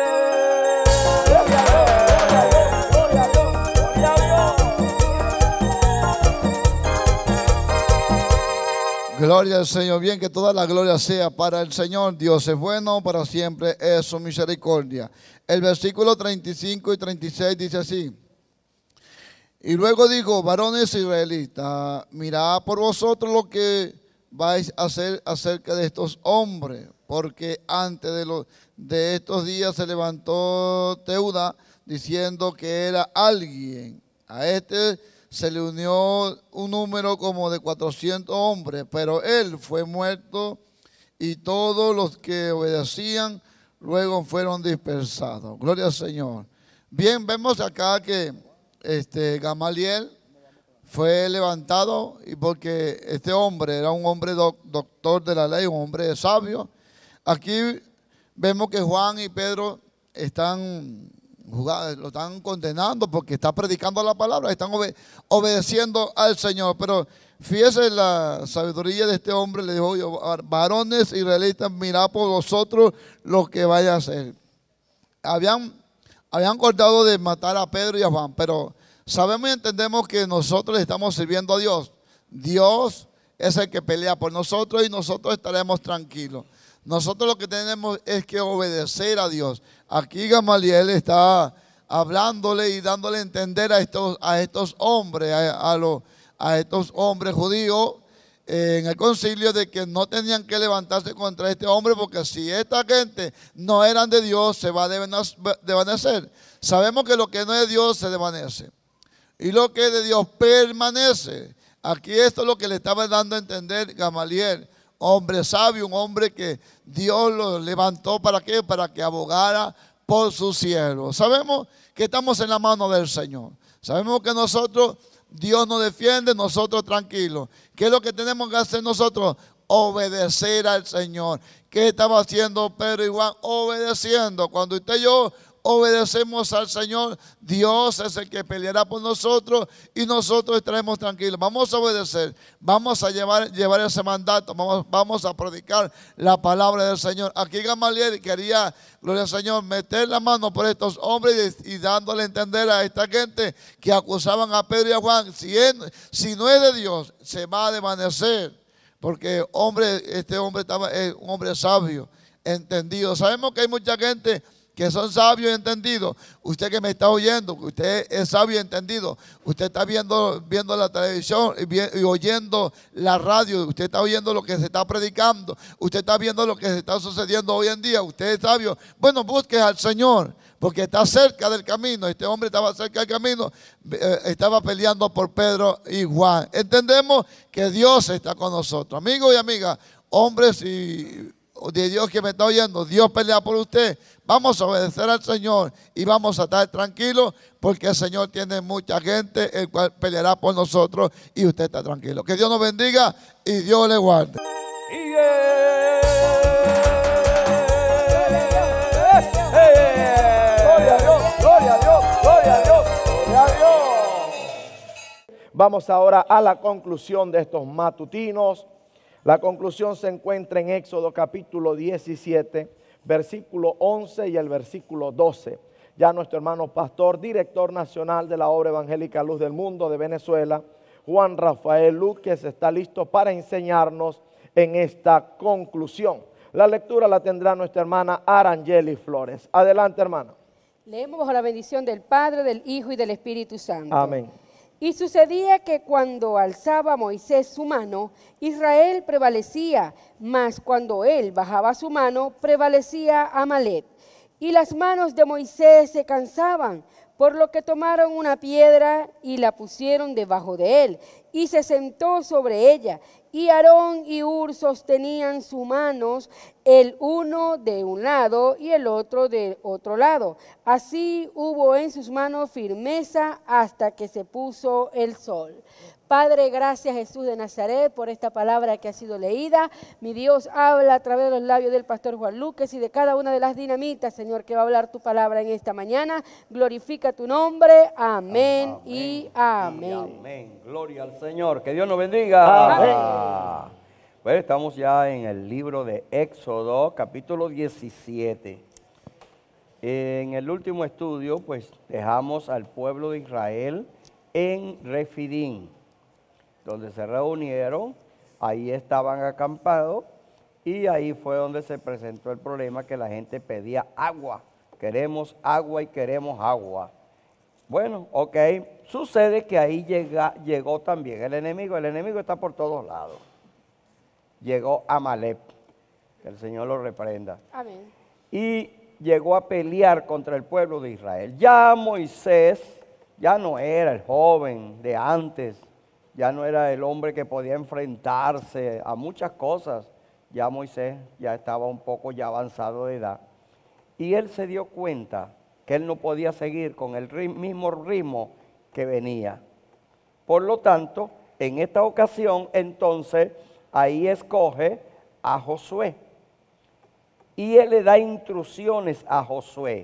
Speaker 5: Gloria al Señor. Bien, que toda la gloria sea para el Señor. Dios es bueno, para siempre es su misericordia. El versículo treinta y cinco y treinta y seis dice así: Y luego dijo, varones israelitas, mirad por vosotros lo que vais a hacer acerca de estos hombres, porque antes de, los, de estos días se levantó Teuda diciendo que era alguien. A este se le unió un número como de cuatrocientos hombres, pero él fue muerto y todos los que obedecían luego fueron dispersados. Gloria al Señor. Bien, vemos acá que este, Gamaliel fue levantado y porque este hombre era un hombre doc, doctor de la ley, un hombre sabio. Aquí vemos que Juan y Pedro están lo están condenando porque está predicando la palabra, están obede obedeciendo al Señor. Pero fíjese la sabiduría de este hombre, le dijo, varones israelitas, mirad por vosotros lo que vaya a hacer. Habían, habían acordado de matar a Pedro y a Juan, pero sabemos y entendemos que nosotros le estamos sirviendo a Dios. Dios es el que pelea por nosotros y nosotros estaremos tranquilos. Nosotros lo que tenemos es que obedecer a Dios. Aquí Gamaliel está hablándole y dándole a entender a estos, a estos hombres, a, a, los, a estos hombres judíos eh, en el concilio de que no tenían que levantarse contra este hombre, porque si esta gente no eran de Dios, se va a desvanecer. Sabemos que lo que no es de Dios se desvanece y lo que es de Dios permanece. Aquí esto es lo que le estaba dando a entender Gamaliel. Hombre sabio, un hombre que Dios lo levantó para qué, para que abogara por su siervo. Sabemos que estamos en la mano del Señor. Sabemos que nosotros, Dios nos defiende, nosotros tranquilos. ¿Qué es lo que tenemos que hacer nosotros? Obedecer al Señor. ¿Qué estaba haciendo Pedro y Juan? Obedeciendo. Cuando usted y yo obedecemos al Señor, Dios es el que peleará por nosotros y nosotros estaremos tranquilos. Vamos a obedecer, vamos a llevar, llevar ese mandato, vamos, vamos a predicar la palabra del Señor. Aquí Gamaliel quería, gloria al Señor, meter la mano por estos hombres y, y dándole a entender a esta gente que acusaban a Pedro y a Juan, si, es, si no es de Dios, se va a desvanecer, porque hombre, este hombre estaba, es un hombre sabio, entendido. Sabemos que hay mucha gente que son sabios y entendidos. Usted que me está oyendo, usted es sabio y entendido. Usted está viendo, viendo la televisión y, vi, y oyendo la radio. Usted está oyendo lo que se está predicando. Usted está viendo lo que se está sucediendo hoy en día. Usted es sabio. Bueno, busque al Señor, porque está cerca del camino. Este hombre estaba cerca del camino. Eh, estaba peleando por Pedro y Juan. Entendemos que Dios está con nosotros. Amigos y amigas, hombres y de Dios que me está oyendo, Dios pelea por usted. Vamos a obedecer al Señor y vamos a estar tranquilos porque el Señor tiene mucha gente el cual peleará por nosotros y usted está tranquilo. Que Dios nos bendiga y Dios le guarde.
Speaker 3: Gloria a Dios, gloria a Dios, gloria a Dios, gloria a Dios. Vamos ahora a la conclusión de estos matutinos. La conclusión se encuentra en Éxodo capítulo diecisiete, versículo once y el versículo doce. Ya nuestro hermano pastor, director nacional de la obra evangélica Luz del Mundo de Venezuela, Juan Rafael Luques, está listo para enseñarnos en esta conclusión. La lectura la tendrá nuestra hermana Arangeli Flores. Adelante, hermana.
Speaker 2: Leemos bajo la bendición del Padre, del Hijo y del Espíritu Santo.
Speaker 3: Amén.
Speaker 2: Y sucedía que cuando alzaba Moisés su mano, Israel prevalecía, mas cuando él bajaba su mano, prevalecía Amalec. Y las manos de Moisés se cansaban, por lo que tomaron una piedra y la pusieron debajo de él, y se sentó sobre ella. Y Aarón y Hur sostenían sus manos, el uno de un lado y el otro de otro lado. Así hubo en sus manos firmeza hasta que se puso el sol. Padre, gracias Jesús de Nazaret por esta palabra que ha sido leída. Mi Dios, habla a través de los labios del pastor Juan Luques y de cada una de las dinamitas, Señor, que va a hablar tu palabra en esta mañana. Glorifica tu nombre. Amén, amén y amén.
Speaker 1: Y amén. Gloria al Señor. Que Dios nos bendiga.
Speaker 3: Amén.
Speaker 1: Ah. Bueno, estamos ya en el libro de Éxodo, capítulo diecisiete. En el último estudio, pues, dejamos al pueblo de Israel en Refidim, donde se reunieron, ahí estaban acampados y ahí fue donde se presentó el problema que la gente pedía agua. Queremos agua y queremos agua. Bueno, ok. Sucede que ahí llega, llegó también el enemigo. El enemigo está por todos lados. Llegó Amalek, que el Señor lo reprenda.
Speaker 2: Amén.
Speaker 1: Y llegó a pelear contra el pueblo de Israel. Ya Moisés ya no era el joven de antes, ya no era el hombre que podía enfrentarse a muchas cosas. Ya Moisés ya estaba un poco ya avanzado de edad. Y él se dio cuenta que él no podía seguir con el ritmo, mismo ritmo que venía. Por lo tanto, en esta ocasión, entonces, ahí escoge a Josué. Y él le da instrucciones a Josué.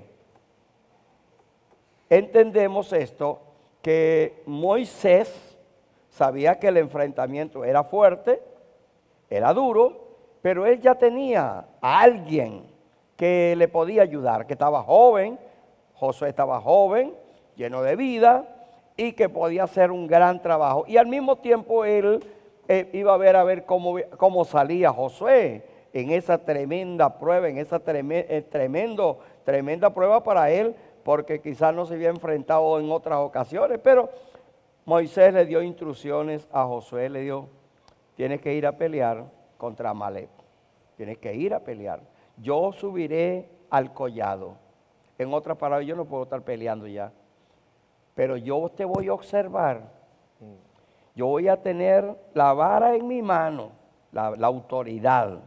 Speaker 1: Entendemos esto, que Moisés sabía que el enfrentamiento era fuerte, era duro, pero él ya tenía a alguien que le podía ayudar, que estaba joven. Josué estaba joven, lleno de vida, y que podía hacer un gran trabajo. Y al mismo tiempo él eh, iba a ver a ver cómo, cómo salía Josué en esa tremenda prueba, en esa treme, eh, tremendo, tremenda prueba para él, porque quizás no se había enfrentado en otras ocasiones. Pero Moisés le dio instrucciones a Josué, le dio, tienes que ir a pelear contra Amalek, tienes que ir a pelear. Yo subiré al collado. En otras palabras, yo no puedo estar peleando ya, pero yo te voy a observar. Yo voy a tener la vara en mi mano, la, la autoridad.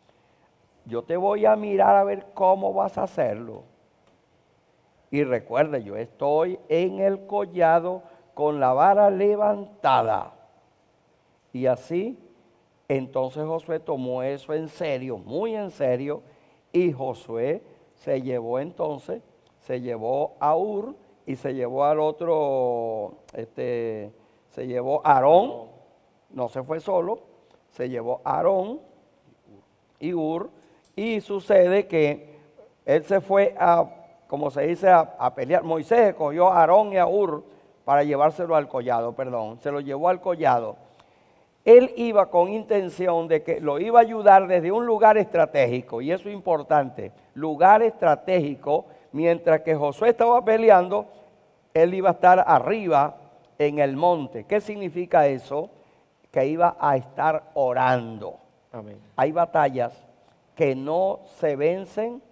Speaker 1: Yo te voy a mirar a ver cómo vas a hacerlo. Y recuerda, yo estoy en el collado con la vara levantada. Y así, entonces Josué tomó eso en serio, muy en serio, y Josué se llevó entonces, se llevó a Ur y se llevó al otro, este, se llevó a Aarón, no se fue solo, se llevó a Aarón y Ur, y sucede que él se fue a, como se dice, a, a pelear. Moisés cogió a Aarón y a Ur para llevárselo al collado, perdón, se lo llevó al collado. Él iba con intención de que lo iba a ayudar desde un lugar estratégico, y eso es importante, lugar estratégico. Mientras que Josué estaba peleando, él iba a estar arriba en el monte. ¿Qué significa eso? Que iba a estar orando.
Speaker 3: Amén.
Speaker 1: Hay batallas que no se vencen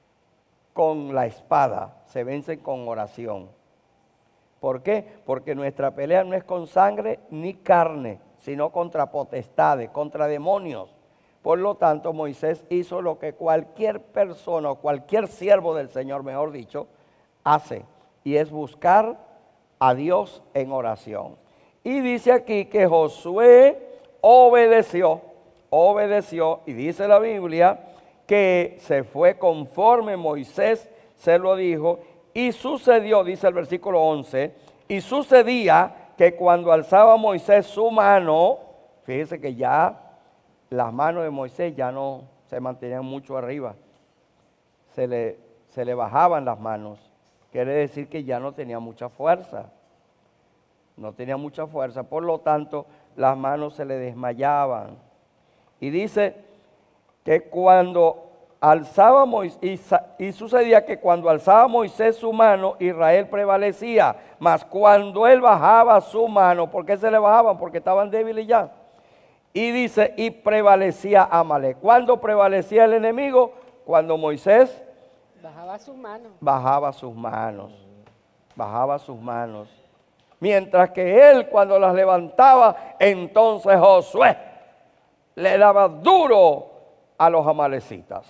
Speaker 1: con la espada, se vencen con oración. ¿Por qué? Porque nuestra pelea no es con sangre ni carne, sino contra potestades, contra demonios. Por lo tanto, Moisés hizo lo que cualquier persona o cualquier siervo del Señor, mejor dicho, hace, y es buscar a Dios en oración. Y dice aquí que Josué obedeció, obedeció, y dice la Biblia que se fue conforme Moisés se lo dijo, y sucedió, dice el versículo once, y sucedía que cuando alzaba Moisés su mano, fíjese que ya las manos de Moisés ya no se mantenían mucho arriba, se le, se le bajaban las manos, quiere decir que ya no tenía mucha fuerza, no tenía mucha fuerza, por lo tanto las manos se le desmayaban. Y dice que cuando alzaba Moisés, y, y sucedía que cuando alzaba Moisés su mano, Israel prevalecía, mas cuando él bajaba su mano, ¿por qué se le bajaban? Porque estaban débiles ya. Y dice, y prevalecía Amalek. ¿Cuándo prevalecía el enemigo? Cuando Moisés
Speaker 2: bajaba sus manos.
Speaker 1: Bajaba sus manos. Bajaba sus manos. Mientras que él, cuando las levantaba, entonces Josué le daba duro a los amalecitas.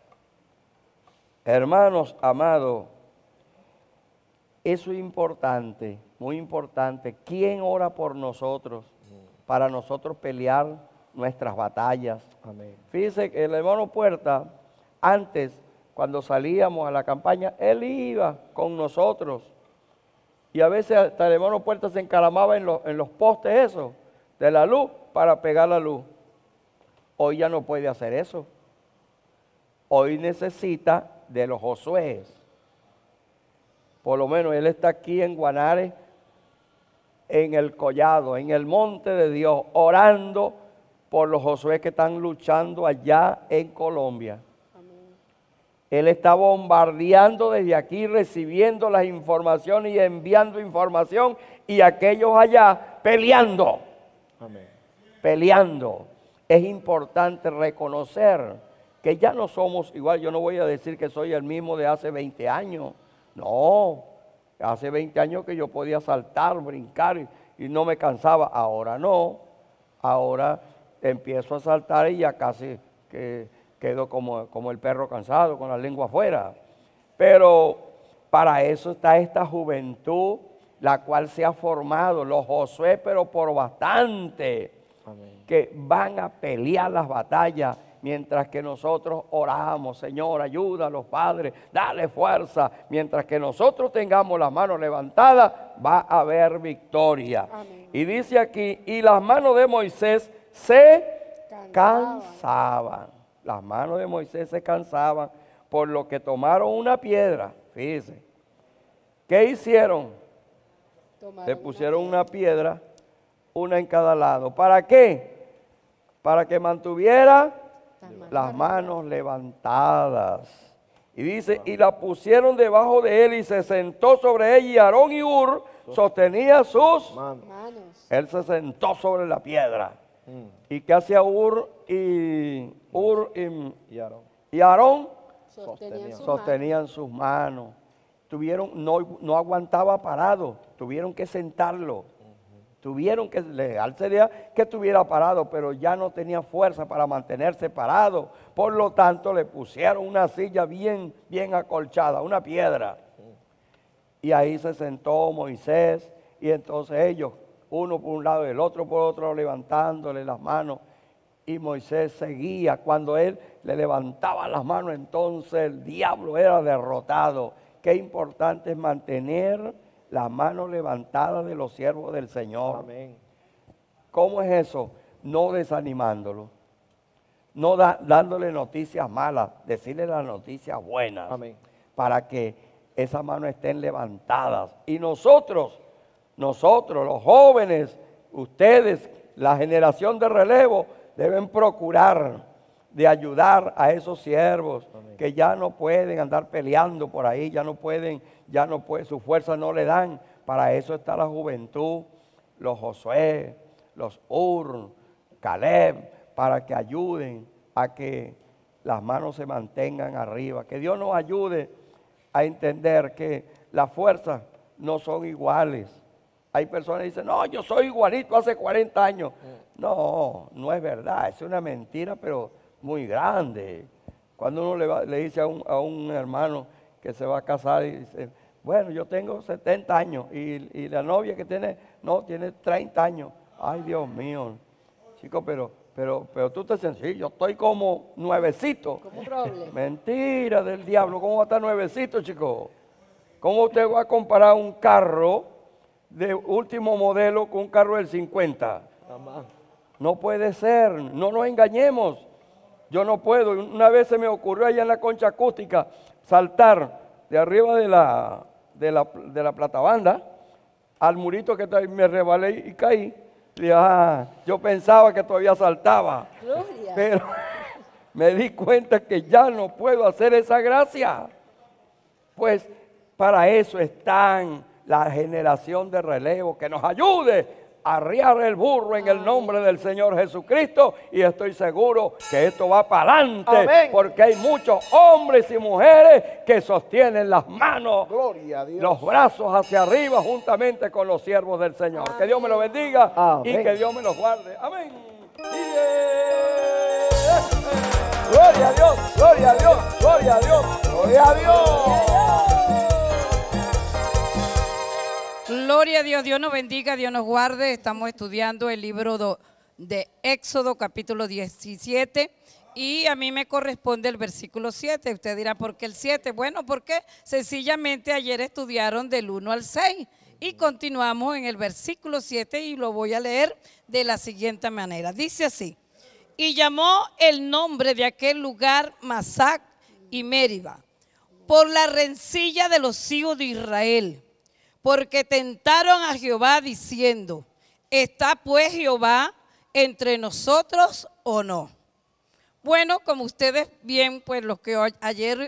Speaker 1: Hermanos amados, eso es importante, muy importante. ¿Quién ora por nosotros? Para nosotros pelear nuestras batallas.
Speaker 3: Amén.
Speaker 1: Fíjese que el hermano Puerta, antes, cuando salíamos a la campaña, él iba con nosotros. Y a veces hasta el hermano Puerta se encaramaba en, lo, en los postes esos, de la luz, para pegar la luz. Hoy ya no puede hacer eso. Hoy necesita de los Josué. Por lo menos él está aquí en Guanare, en el collado, en el monte de Dios, orando por los Josué que están luchando allá en Colombia.
Speaker 2: Amén.
Speaker 1: Él está bombardeando desde aquí, recibiendo las informaciones y enviando información, y aquellos allá peleando.
Speaker 3: Amén.
Speaker 1: Peleando. Es importante reconocer que ya no somos igual. Yo no voy a decir que soy el mismo de hace veinte años. No, hace veinte años que yo podía saltar, brincar y, y no me cansaba. Ahora no. Ahora empiezo a saltar y ya casi que quedo como, como el perro cansado, con la lengua afuera. Pero para eso está esta juventud, la cual se ha formado, los Josué, pero por bastante. Amén. Que van a pelear las batallas, mientras que nosotros oramos. Señor, ayuda a los padres, dale fuerza. Mientras que nosotros tengamos las manos levantadas, va a haber victoria. Amén. Y dice aquí, y las manos de Moisés se cansaban. cansaban. Las manos de Moisés se cansaban, por lo que tomaron una piedra. Fíjense. ¿Qué hicieron? Tomaron Le pusieron una piedra. una piedra, una en cada lado. ¿Para qué? Para que mantuviera las manos levantadas. Y dice, y la pusieron debajo de él y se sentó sobre ella, y Aarón y Hur sostenía sus manos. Él se sentó sobre la piedra. Mm. ¿Y qué hacía Hur y, Hur y, y Aarón? Y Aarón sostenían, sostenían sus manos. Tuvieron, no, no aguantaba parado, tuvieron que sentarlo. Tuvieron que, legal sería que estuviera parado, pero ya no tenía fuerza para mantenerse parado. Por lo tanto, le pusieron una silla bien, bien acolchada, una piedra. Y ahí se sentó Moisés, y entonces ellos, uno por un lado y el otro por otro, levantándole las manos. Y Moisés seguía. Cuando él le levantaba las manos, entonces el diablo era derrotado. Qué importante es mantener las manos levantadas de los siervos del Señor. Amén. ¿Cómo es eso? No desanimándolo, no da, dándole noticias malas, decirle las noticias buenas. Amén. Para que esas manos estén levantadas. Y nosotros, nosotros los jóvenes, ustedes, la generación de relevo, deben procurar de ayudar a esos siervos. Amén. Que ya no pueden andar peleando por ahí, ya no pueden, ya no pueden, su fuerza no le dan. Para eso está la juventud, los Josué, los Hur, Caleb, para que ayuden a que las manos se mantengan arriba. Que Dios nos ayude a entender que las fuerzas no son iguales. Hay personas que dicen, no, yo soy igualito hace cuarenta años. No, no es verdad, es una mentira, pero muy grande. Cuando uno le, va, le dice a un, a un hermano que se va a casar y dice, bueno, yo tengo setenta años y, y la novia que tiene, no, tiene treinta años. Ay, Dios mío, chico, pero, pero, pero tú te sientes, sí, yo estoy como nuevecito. Como un roble. Mentira del diablo, ¿cómo va a estar nuevecito, chico? ¿Cómo usted va a comparar un carro de último modelo con un carro del cincuenta? No puede ser, no nos engañemos. Yo no puedo. Una vez se me ocurrió allá en la concha acústica saltar de arriba de la, de la, de la platabanda al murito que me rebalé y caí. Y, ah, yo pensaba que todavía saltaba. Gloria. Pero me di cuenta que ya no puedo hacer esa gracia. Pues para eso están la generación de relevo, que nos ayude a arriar el burro en el nombre del Señor Jesucristo, y estoy seguro que esto va para adelante, porque hay muchos hombres y mujeres que sostienen las manos, gloria a Dios, los brazos hacia arriba juntamente con los siervos del Señor. Amén. Que Dios me lo bendiga. Amén. Y que Dios me los guarde. Amén. Gloria a Dios, gloria a Dios, gloria a Dios, gloria a Dios.
Speaker 2: Gloria a Dios, Dios nos bendiga, Dios nos guarde. Estamos estudiando el libro de Éxodo, capítulo diecisiete, y a mí me corresponde el versículo siete. Usted dirá, ¿por qué el siete? Bueno, porque sencillamente ayer estudiaron del uno al seis y continuamos en el versículo siete y lo voy a leer de la siguiente manera. Dice así: y llamó el nombre de aquel lugar Masac y Meriba, por la rencilla de los hijos de Israel, porque tentaron a Jehová diciendo, ¿está pues Jehová entre nosotros o no? Bueno, como ustedes bien, pues los que ayer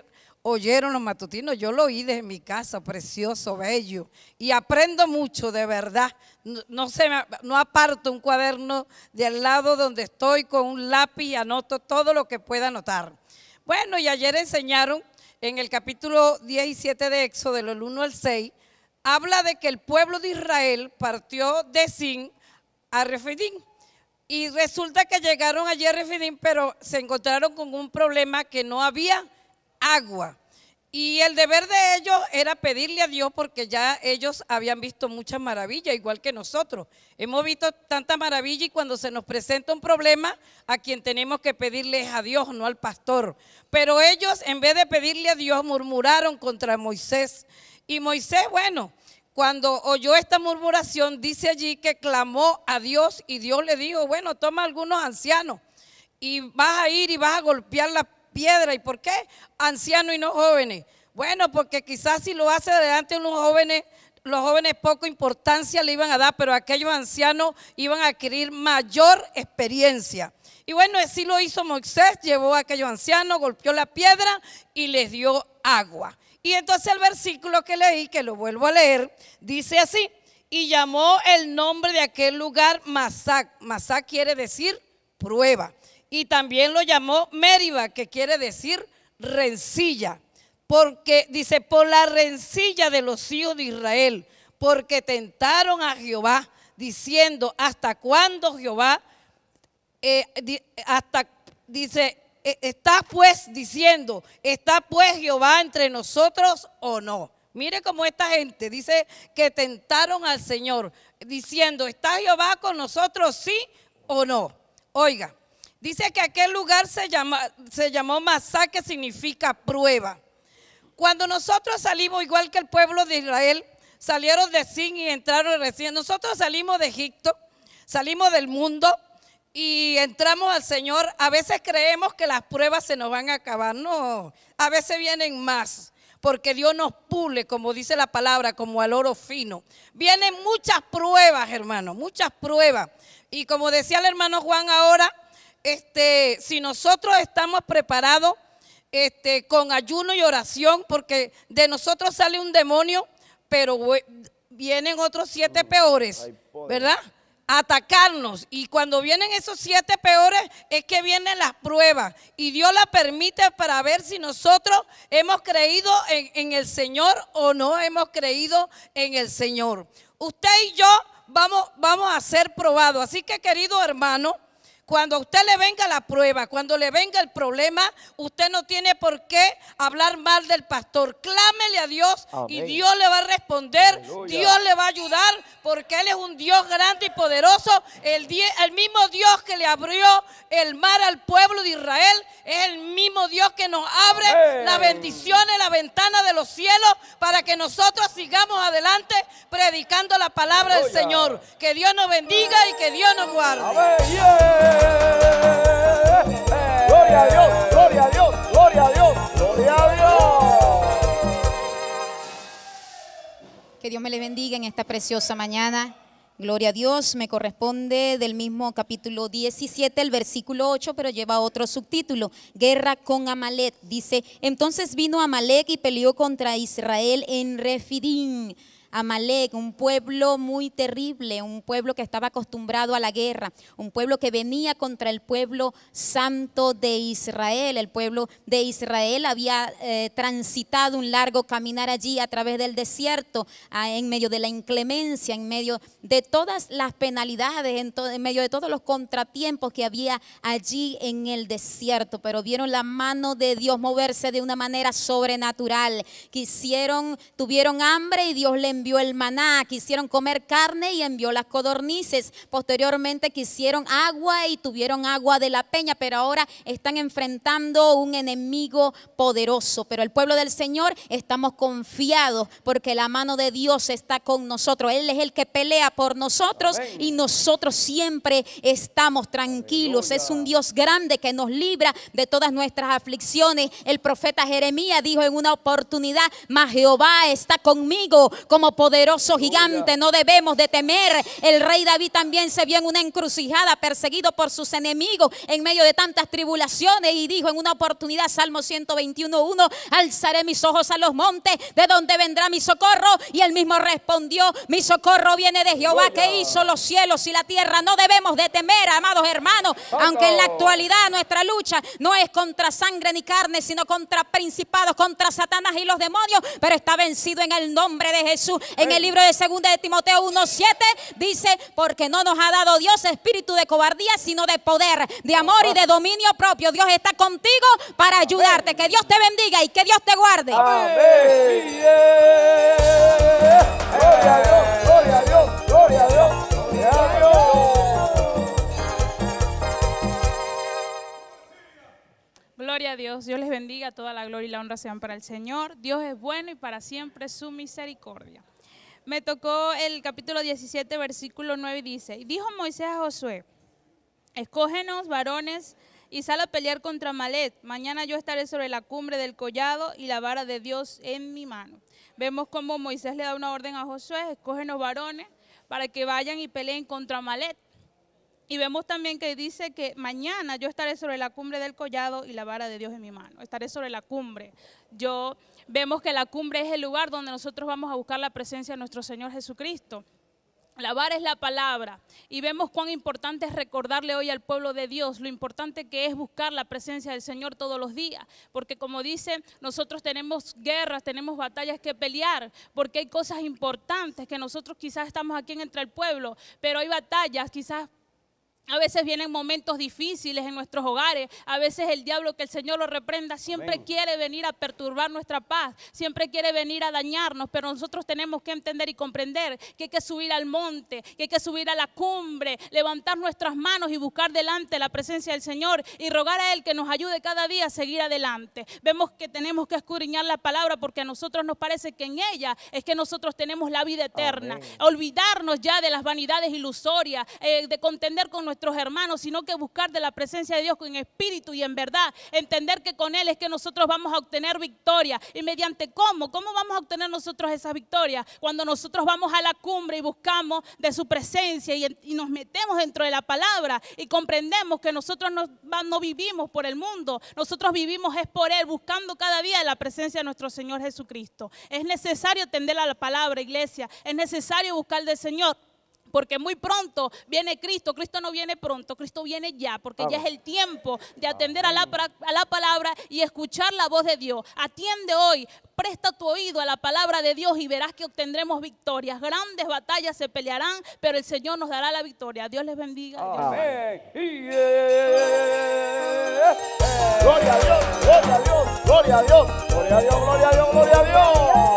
Speaker 6: oyeron los matutinos. Yo lo oí desde mi casa, precioso, bello, y aprendo mucho, de verdad. No, no, se me, no aparto un cuaderno de al lado donde estoy con un lápiz y anoto todo lo que pueda anotar. Bueno, y ayer enseñaron en el capítulo diecisiete de Éxodo, del uno al seis, habla de que el pueblo de Israel partió de Sin a Refidim. Y resulta que llegaron allí a Refidim, pero se encontraron con un problema, que no había agua. Y el deber de ellos era pedirle a Dios, porque ya ellos habían visto muchas maravillas, igual que nosotros. Hemos visto tanta maravilla, y cuando se nos presenta un problema, a quien tenemos que pedirle es a Dios, no al pastor. Pero ellos, en vez de pedirle a Dios, murmuraron contra Moisés. Y Moisés, bueno, cuando oyó esta murmuración, dice allí que clamó a Dios, y Dios le dijo, bueno, toma algunos ancianos y vas a ir y vas a golpear la piedra. ¿Y por qué ancianos y no jóvenes? Bueno, porque quizás si lo hace delante de unos jóvenes, los jóvenes poco importancia le iban a dar, pero aquellos ancianos iban a adquirir mayor experiencia. Y bueno, así lo hizo Moisés, llevó a aquellos ancianos, golpeó la piedra y les dio agua. Y entonces el versículo que leí, que lo vuelvo a leer, dice así: y llamó el nombre de aquel lugar Masac. Masac quiere decir prueba. Y también lo llamó Meriba, que quiere decir rencilla. Porque dice, por la rencilla de los hijos de Israel, porque tentaron a Jehová, diciendo, ¿hasta cuándo Jehová? Eh, di, hasta, dice, eh, está pues diciendo, ¿está pues Jehová entre nosotros o no? Mire cómo esta gente dice que tentaron al Señor, diciendo, ¿está Jehová con nosotros, sí o no? Oiga. Dice que aquel lugar se, llama, se llamó Masá, que significa prueba. Cuando nosotros salimos, igual que el pueblo de Israel, salieron de Sin y entraron recién. Nosotros salimos de Egipto, salimos del mundo y entramos al Señor. A veces creemos que las pruebas se nos van a acabar. No, a veces vienen más, porque Dios nos pule, como dice la palabra, como al oro fino. Vienen muchas pruebas, hermano, muchas pruebas. Y como decía el hermano Juan ahora, Este, si nosotros estamos preparados este, con ayuno y oración, porque de nosotros sale un demonio, pero vienen otros siete peores, ¿verdad? A atacarnos. Y cuando vienen esos siete peores es que vienen las pruebas. Y Dios la permite para ver si nosotros hemos creído en, en el Señor o no hemos creído en el Señor. Usted y yo vamos, vamos a ser probados. Así que, querido hermano, cuando a usted le venga la prueba, cuando le venga el problema, usted no tiene por qué hablar mal del pastor. Clámele a Dios. Amén. Y Dios le va a responder. Aleluya. Dios le va a ayudar, porque Él es un Dios grande y poderoso. El, el mismo Dios que le abrió el mar al pueblo de Israel es el mismo Dios que nos abre Amén. La bendición en la ventana de los cielos para que nosotros sigamos adelante predicando la palabra Aleluya. Del Señor. Que Dios nos bendiga y que Dios nos guarde.
Speaker 3: Amén. Yeah. Gloria a Dios, gloria a Dios, gloria a Dios, gloria a Dios.
Speaker 7: Que Dios me les bendiga en esta preciosa mañana. Gloria a Dios. Me corresponde del mismo capítulo diecisiete, el versículo ocho, pero lleva otro subtítulo: Guerra con Amalek. Dice, entonces vino Amalek y peleó contra Israel en Refidim. Amalek, un pueblo muy terrible, un pueblo que estaba acostumbrado a la guerra, un pueblo que venía contra el pueblo santo de Israel. El pueblo de Israel había eh, transitado un largo caminar allí a través del desierto, ah, en medio de la inclemencia, en medio de todas las penalidades, en, en medio de todos los contratiempos que había allí en el desierto. Pero vieron la mano de Dios moverse de una manera sobrenatural. Quisieron, tuvieron hambre y Dios le envió envió el maná, quisieron comer carne y envió las codornices. Posteriormente quisieron agua y tuvieron agua de la peña, pero ahora están enfrentando un enemigo poderoso. Pero el pueblo del Señor estamos confiados porque la mano de Dios está con nosotros. Él es el que pelea por nosotros Amén. Y nosotros siempre estamos tranquilos. Aleluya. Es un Dios grande que nos libra de todas nuestras aflicciones. El profeta Jeremías dijo en una oportunidad, mas Jehová está conmigo como todopoderoso gigante. No debemos de temer. El rey David también se vio en una encrucijada, perseguido por sus enemigos en medio de tantas tribulaciones, y dijo en una oportunidad, Salmo ciento veintiuno, uno: alzaré mis ojos a los montes, ¿de dónde vendrá mi socorro? Y él mismo respondió: mi socorro viene de Jehová, que hizo los cielos y la tierra. No debemos de temer, amados hermanos, aunque en la actualidad nuestra lucha no es contra sangre ni carne, sino contra principados, contra Satanás y los demonios, pero está vencido en el nombre de Jesús. En el libro de segunda de Timoteo uno siete dice: porque no nos ha dado Dios espíritu de cobardía, sino de poder, de amor y de dominio propio. Dios está contigo para ayudarte. Que Dios te bendiga y que Dios te guarde.
Speaker 1: Amén. Gloria a Dios, gloria a Dios, gloria a Dios, gloria a Dios.
Speaker 8: Gloria a Dios, Dios les bendiga, toda la gloria y la honra sean para el Señor. Dios es bueno y para siempre su misericordia. Me tocó el capítulo diecisiete, versículo nueve, y dice: y dijo Moisés a Josué: escógenos varones y sal a pelear contra Amalec. Mañana yo estaré sobre la cumbre del collado y la vara de Dios en mi mano. Vemos cómo Moisés le da una orden a Josué: escógenos varones para que vayan y peleen contra Amalec. Y vemos también que dice que mañana yo estaré sobre la cumbre del collado y la vara de Dios en mi mano. Estaré sobre la cumbre. Yo vemos que la cumbre es el lugar donde nosotros vamos a buscar la presencia de nuestro Señor Jesucristo. La vara es la palabra, y vemos cuán importante es recordarle hoy al pueblo de Dios lo importante que es buscar la presencia del Señor todos los días, porque como dice, nosotros tenemos guerras, tenemos batallas que pelear, porque hay cosas importantes que nosotros quizás estamos aquí entre el pueblo, pero hay batallas quizás. A veces vienen momentos difíciles en nuestros hogares, a veces el diablo, que el Señor lo reprenda, siempre Amén. Quiere venir a perturbar nuestra paz, siempre quiere venir a dañarnos, pero nosotros tenemos que entender y comprender que hay que subir al monte, que hay que subir a la cumbre, levantar nuestras manos y buscar delante la presencia del Señor y rogar a Él que nos ayude cada día a seguir adelante. Vemos que tenemos que escudriñar la palabra, porque a nosotros nos parece que en ella es que nosotros tenemos la vida eterna. Amén. Olvidarnos ya de las vanidades ilusorias, eh, de contender con nuestros nuestros hermanos, sino que buscar de la presencia de Dios con espíritu y en verdad, entender que con Él es que nosotros vamos a obtener victoria. Y mediante cómo, cómo vamos a obtener nosotros esas victorias, cuando nosotros vamos a la cumbre y buscamos de su presencia y, y nos metemos dentro de la palabra y comprendemos que nosotros no, no vivimos por el mundo, nosotros vivimos es por Él, buscando cada día la presencia de nuestro Señor Jesucristo. Es necesario atender a la palabra, iglesia, es necesario buscar del Señor, porque muy pronto viene Cristo. Cristo no viene pronto, Cristo viene ya, porque ya es el tiempo de atender a la, a la palabra y escuchar la voz de Dios. Atiende hoy, presta tu oído a la palabra de Dios y verás que obtendremos victorias. Grandes batallas se pelearán, pero el Señor nos dará la victoria. Dios les bendiga.
Speaker 1: Amén. Gloria a Dios, gloria a Dios, gloria a Dios, gloria a Dios, gloria a Dios, gloria a Dios.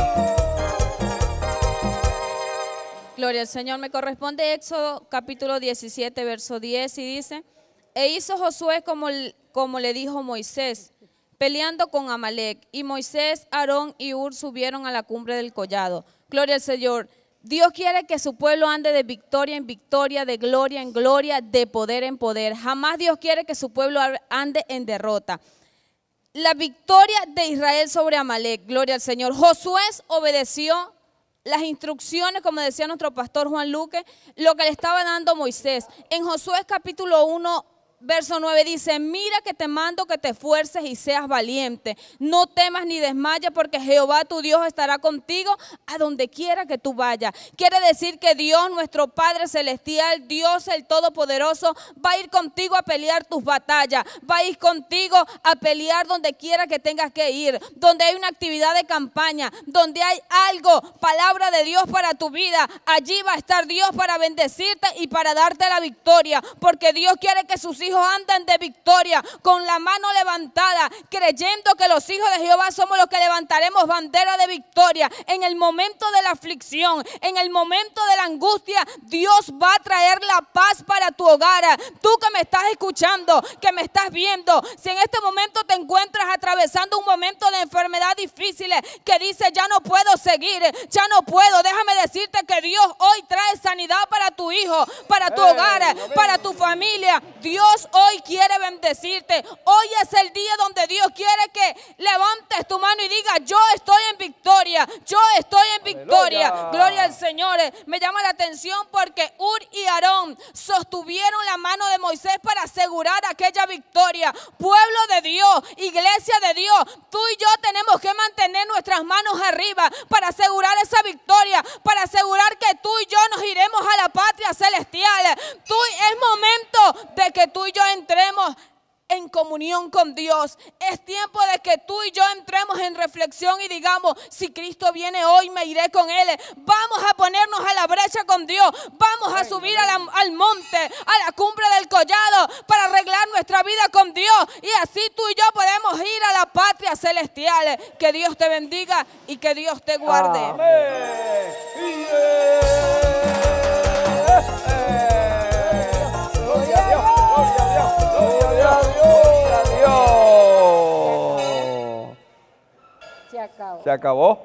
Speaker 9: Gloria al Señor. Me corresponde Éxodo capítulo diecisiete, verso diez, y dice: e hizo Josué como, como le dijo Moisés, peleando con Amalec. Y Moisés, Aarón y Hur subieron a la cumbre del collado. Gloria al Señor. Dios quiere que su pueblo ande de victoria en victoria, de gloria en gloria, de poder en poder. Jamás Dios quiere que su pueblo ande en derrota. La victoria de Israel sobre Amalec, gloria al Señor. Josué obedeció las instrucciones, como decía nuestro pastor Juan Luque, lo que le estaba dando Moisés. En Josué capítulo uno, verso nueve dice: mira que te mando que te esfuerces y seas valiente. No temas ni desmayes, porque Jehová tu Dios estará contigo a donde quiera que tú vayas. Quiere decir que Dios, nuestro Padre Celestial, Dios el Todopoderoso, va a ir contigo a pelear tus batallas. Va a ir contigo a pelear donde quiera que tengas que ir. Donde hay una actividad de campaña, donde hay algo, palabra de Dios para tu vida. Allí va a estar Dios para bendecirte y para darte la victoria. Porque Dios quiere que sus hijos andan de victoria, con la mano levantada, creyendo que los hijos de Jehová somos los que levantaremos bandera de victoria. En el momento de la aflicción, en el momento de la angustia, Dios va a traer la paz para tu hogar. Tú que me estás escuchando, que me estás viendo, si en este momento te encuentras atravesando un momento de enfermedad difícil, que dices: ya no puedo seguir, ya no puedo, déjame decirte que Dios hoy trae sanidad para tu hijo, para tu hogar, para tu familia. Dios hoy quiere bendecirte. Hoy es el día donde donde Dios quiere que levantes tu mano y digas, yo estoy en victoria, yo estoy en victoria.
Speaker 1: Aleluya.
Speaker 9: Gloria al Señor. Me llama la atención porque Ur y Aarón sostuvieron la mano de Moisés para asegurar aquella victoria. Pueblo de Dios, iglesia de Dios, tú y yo tenemos que mantener nuestras manos arriba para asegurar esa victoria, para asegurar que tú y yo nos iremos a la patria celestial. Tú, es momento de que tú y yo entremos en comunión con Dios. Es tiempo de que tú y yo entremos en reflexión y digamos, si Cristo viene hoy, me iré con Él. Vamos a ponernos a la brecha con Dios. Vamos a subir a la, al monte, a la cumbre del collado, para arreglar nuestra vida con Dios. Y así tú y yo podemos ir a la patria celestial. Que Dios te bendiga y que Dios te guarde.
Speaker 1: Amén. Gloria a Dios, gloria a Dios, gloria a Dios, gloria a Dios.
Speaker 2: Se acabó.
Speaker 1: ¿Se acabó?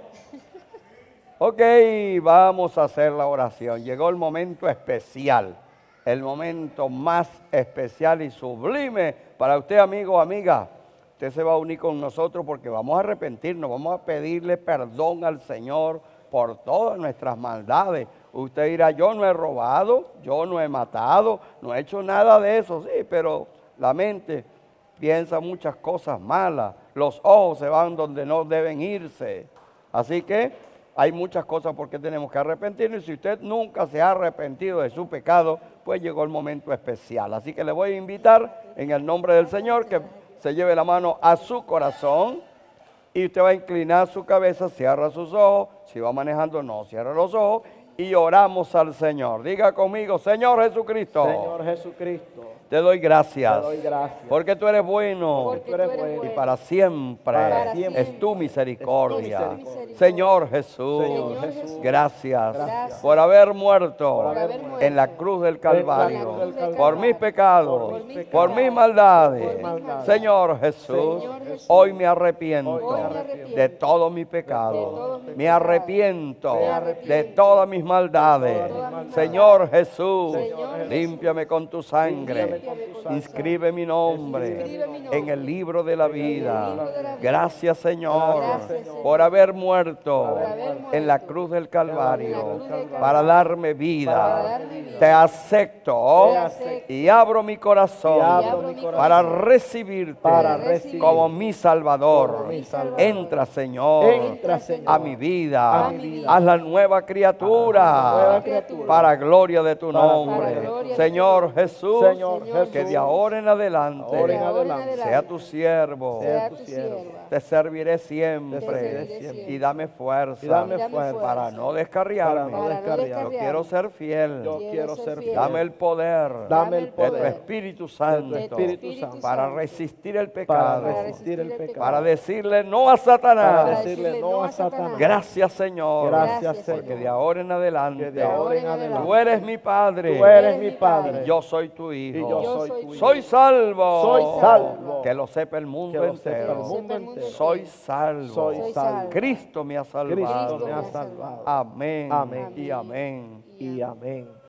Speaker 1: Ok, vamos a hacer la oración. Llegó el momento especial, el momento más especial y sublime para usted, amigo o amiga. Usted se va a unir con nosotros porque vamos a arrepentirnos, vamos a pedirle perdón al Señor por todas nuestras maldades. Usted dirá, yo no he robado, yo no he matado, no he hecho nada de eso, sí, pero la mente piensa muchas cosas malas, los ojos se van donde no deben irse. Así que hay muchas cosas por qué tenemos que arrepentirnos. Y si usted nunca se ha arrepentido de su pecado, pues llegó el momento especial. Así que le voy a invitar en el nombre del Señor que se lleve la mano a su corazón y usted va a inclinar su cabeza, cierra sus ojos. Si va manejando, no cierra los ojos. Y oramos al Señor. Diga conmigo, Señor Jesucristo.
Speaker 3: Señor Jesucristo,
Speaker 1: Te doy gracias.
Speaker 3: te doy gracias.
Speaker 1: Porque tú eres bueno.
Speaker 2: Porque
Speaker 3: tú eres
Speaker 2: tú eres
Speaker 3: bueno.
Speaker 1: Y
Speaker 2: bueno.
Speaker 1: para siempre,
Speaker 3: Para siempre.
Speaker 1: es tu misericordia.
Speaker 3: Es tu misericordia.
Speaker 1: Señor Jesús,
Speaker 3: Señor Jesús,
Speaker 1: gracias,
Speaker 2: gracias
Speaker 1: por haber muerto
Speaker 3: por haber
Speaker 2: muerto
Speaker 1: en la cruz del Calvario,
Speaker 3: en la cruz del Calvario,
Speaker 1: por mis pecados,
Speaker 3: por mis pecados,
Speaker 1: por mis maldades.
Speaker 3: por mis maldades.
Speaker 1: Señor Jesús,
Speaker 2: Señor Jesús,
Speaker 1: hoy me arrepiento
Speaker 3: hoy me arrepiento
Speaker 1: de todos mis
Speaker 2: de
Speaker 1: pecados.
Speaker 2: todos mis
Speaker 1: Me
Speaker 2: pecados.
Speaker 1: arrepiento
Speaker 2: Me arrepiento
Speaker 1: de todas mis maldades.
Speaker 2: de todas mis
Speaker 1: Señor Jesús,
Speaker 2: Señor Jesús,
Speaker 1: límpiame con tu sangre.
Speaker 3: límpiame con tu sangre.
Speaker 1: Inscribe mi nombre
Speaker 2: Inscribe mi nombre
Speaker 1: en el libro de la vida.
Speaker 2: libro de la vida.
Speaker 1: Gracias, Señor,
Speaker 2: Gracias, Señor,
Speaker 1: por haber muerto
Speaker 2: por haber muerto
Speaker 1: en la cruz del Calvario
Speaker 2: en la cruz del Calvario,
Speaker 1: para darme
Speaker 2: para
Speaker 1: vida.
Speaker 2: darme vida.
Speaker 1: Te acepto
Speaker 2: Te acepto
Speaker 1: y abro mi corazón
Speaker 3: Y abro
Speaker 2: mi corazón
Speaker 1: para recibirte
Speaker 3: para
Speaker 2: recibirte
Speaker 1: como mi Salvador.
Speaker 3: como mi Salvador.
Speaker 1: Entra, Señor,
Speaker 3: Entra, Señor,
Speaker 1: a mi vida.
Speaker 3: a mi vida.
Speaker 1: Haz la nueva criatura
Speaker 3: nueva criatura.
Speaker 1: para gloria de tu
Speaker 3: Para
Speaker 1: nombre.
Speaker 2: gloria de tu
Speaker 1: Señor Jesús,
Speaker 3: Señor
Speaker 2: Jesús,
Speaker 1: que de ahora en adelante
Speaker 3: ahora en
Speaker 2: de ahora en
Speaker 3: adelante,
Speaker 2: adelante,
Speaker 1: sea tu siervo.
Speaker 2: sea
Speaker 3: tu
Speaker 2: tu
Speaker 3: siervo.
Speaker 2: sierva.
Speaker 1: Te serviré siempre,
Speaker 3: Te
Speaker 2: serviré siempre.
Speaker 1: y dame fuerza,
Speaker 3: Y dame
Speaker 2: Dame
Speaker 3: fuerza
Speaker 1: para no descarriarme.
Speaker 3: para no
Speaker 2: Para no
Speaker 3: descarriarme.
Speaker 1: Yo
Speaker 2: descarriarme.
Speaker 1: quiero ser fiel.
Speaker 3: Yo
Speaker 2: Quiero
Speaker 3: quiero
Speaker 2: ser
Speaker 3: ser
Speaker 2: fiel.
Speaker 3: fiel.
Speaker 1: Dame el poder
Speaker 3: Dame el
Speaker 1: de tu
Speaker 3: poder
Speaker 1: Espíritu Santo
Speaker 3: de tu Espíritu Santo
Speaker 1: para resistir el pecado,
Speaker 3: para resistir el pecado,
Speaker 1: para decirle no a
Speaker 3: para
Speaker 1: Satanás.
Speaker 3: decirle no a Satanás.
Speaker 1: Gracias, Señor,
Speaker 3: Gracias,
Speaker 1: porque
Speaker 3: Señor.
Speaker 1: de ahora en adelante
Speaker 3: Que de ahora en adelante
Speaker 1: tú eres mi Padre
Speaker 3: tú eres mi Padre.
Speaker 1: y yo soy tu
Speaker 3: y
Speaker 1: Hijo.
Speaker 3: yo
Speaker 2: Yo
Speaker 3: soy
Speaker 2: soy
Speaker 3: tu
Speaker 2: tu
Speaker 3: hijo.
Speaker 1: Soy salvo.
Speaker 3: Soy salvo.
Speaker 1: Que lo sepa el mundo
Speaker 3: Que lo sepa el
Speaker 1: entero.
Speaker 3: mundo entero.
Speaker 1: Soy salvo.
Speaker 3: Soy
Speaker 2: Soy
Speaker 3: salvo.
Speaker 2: salvo.
Speaker 1: Cristo me ha
Speaker 3: Cristo
Speaker 1: salvado.
Speaker 3: me ha salvado.
Speaker 1: Amén.
Speaker 3: Amén.
Speaker 1: Y amén.
Speaker 3: Y amén.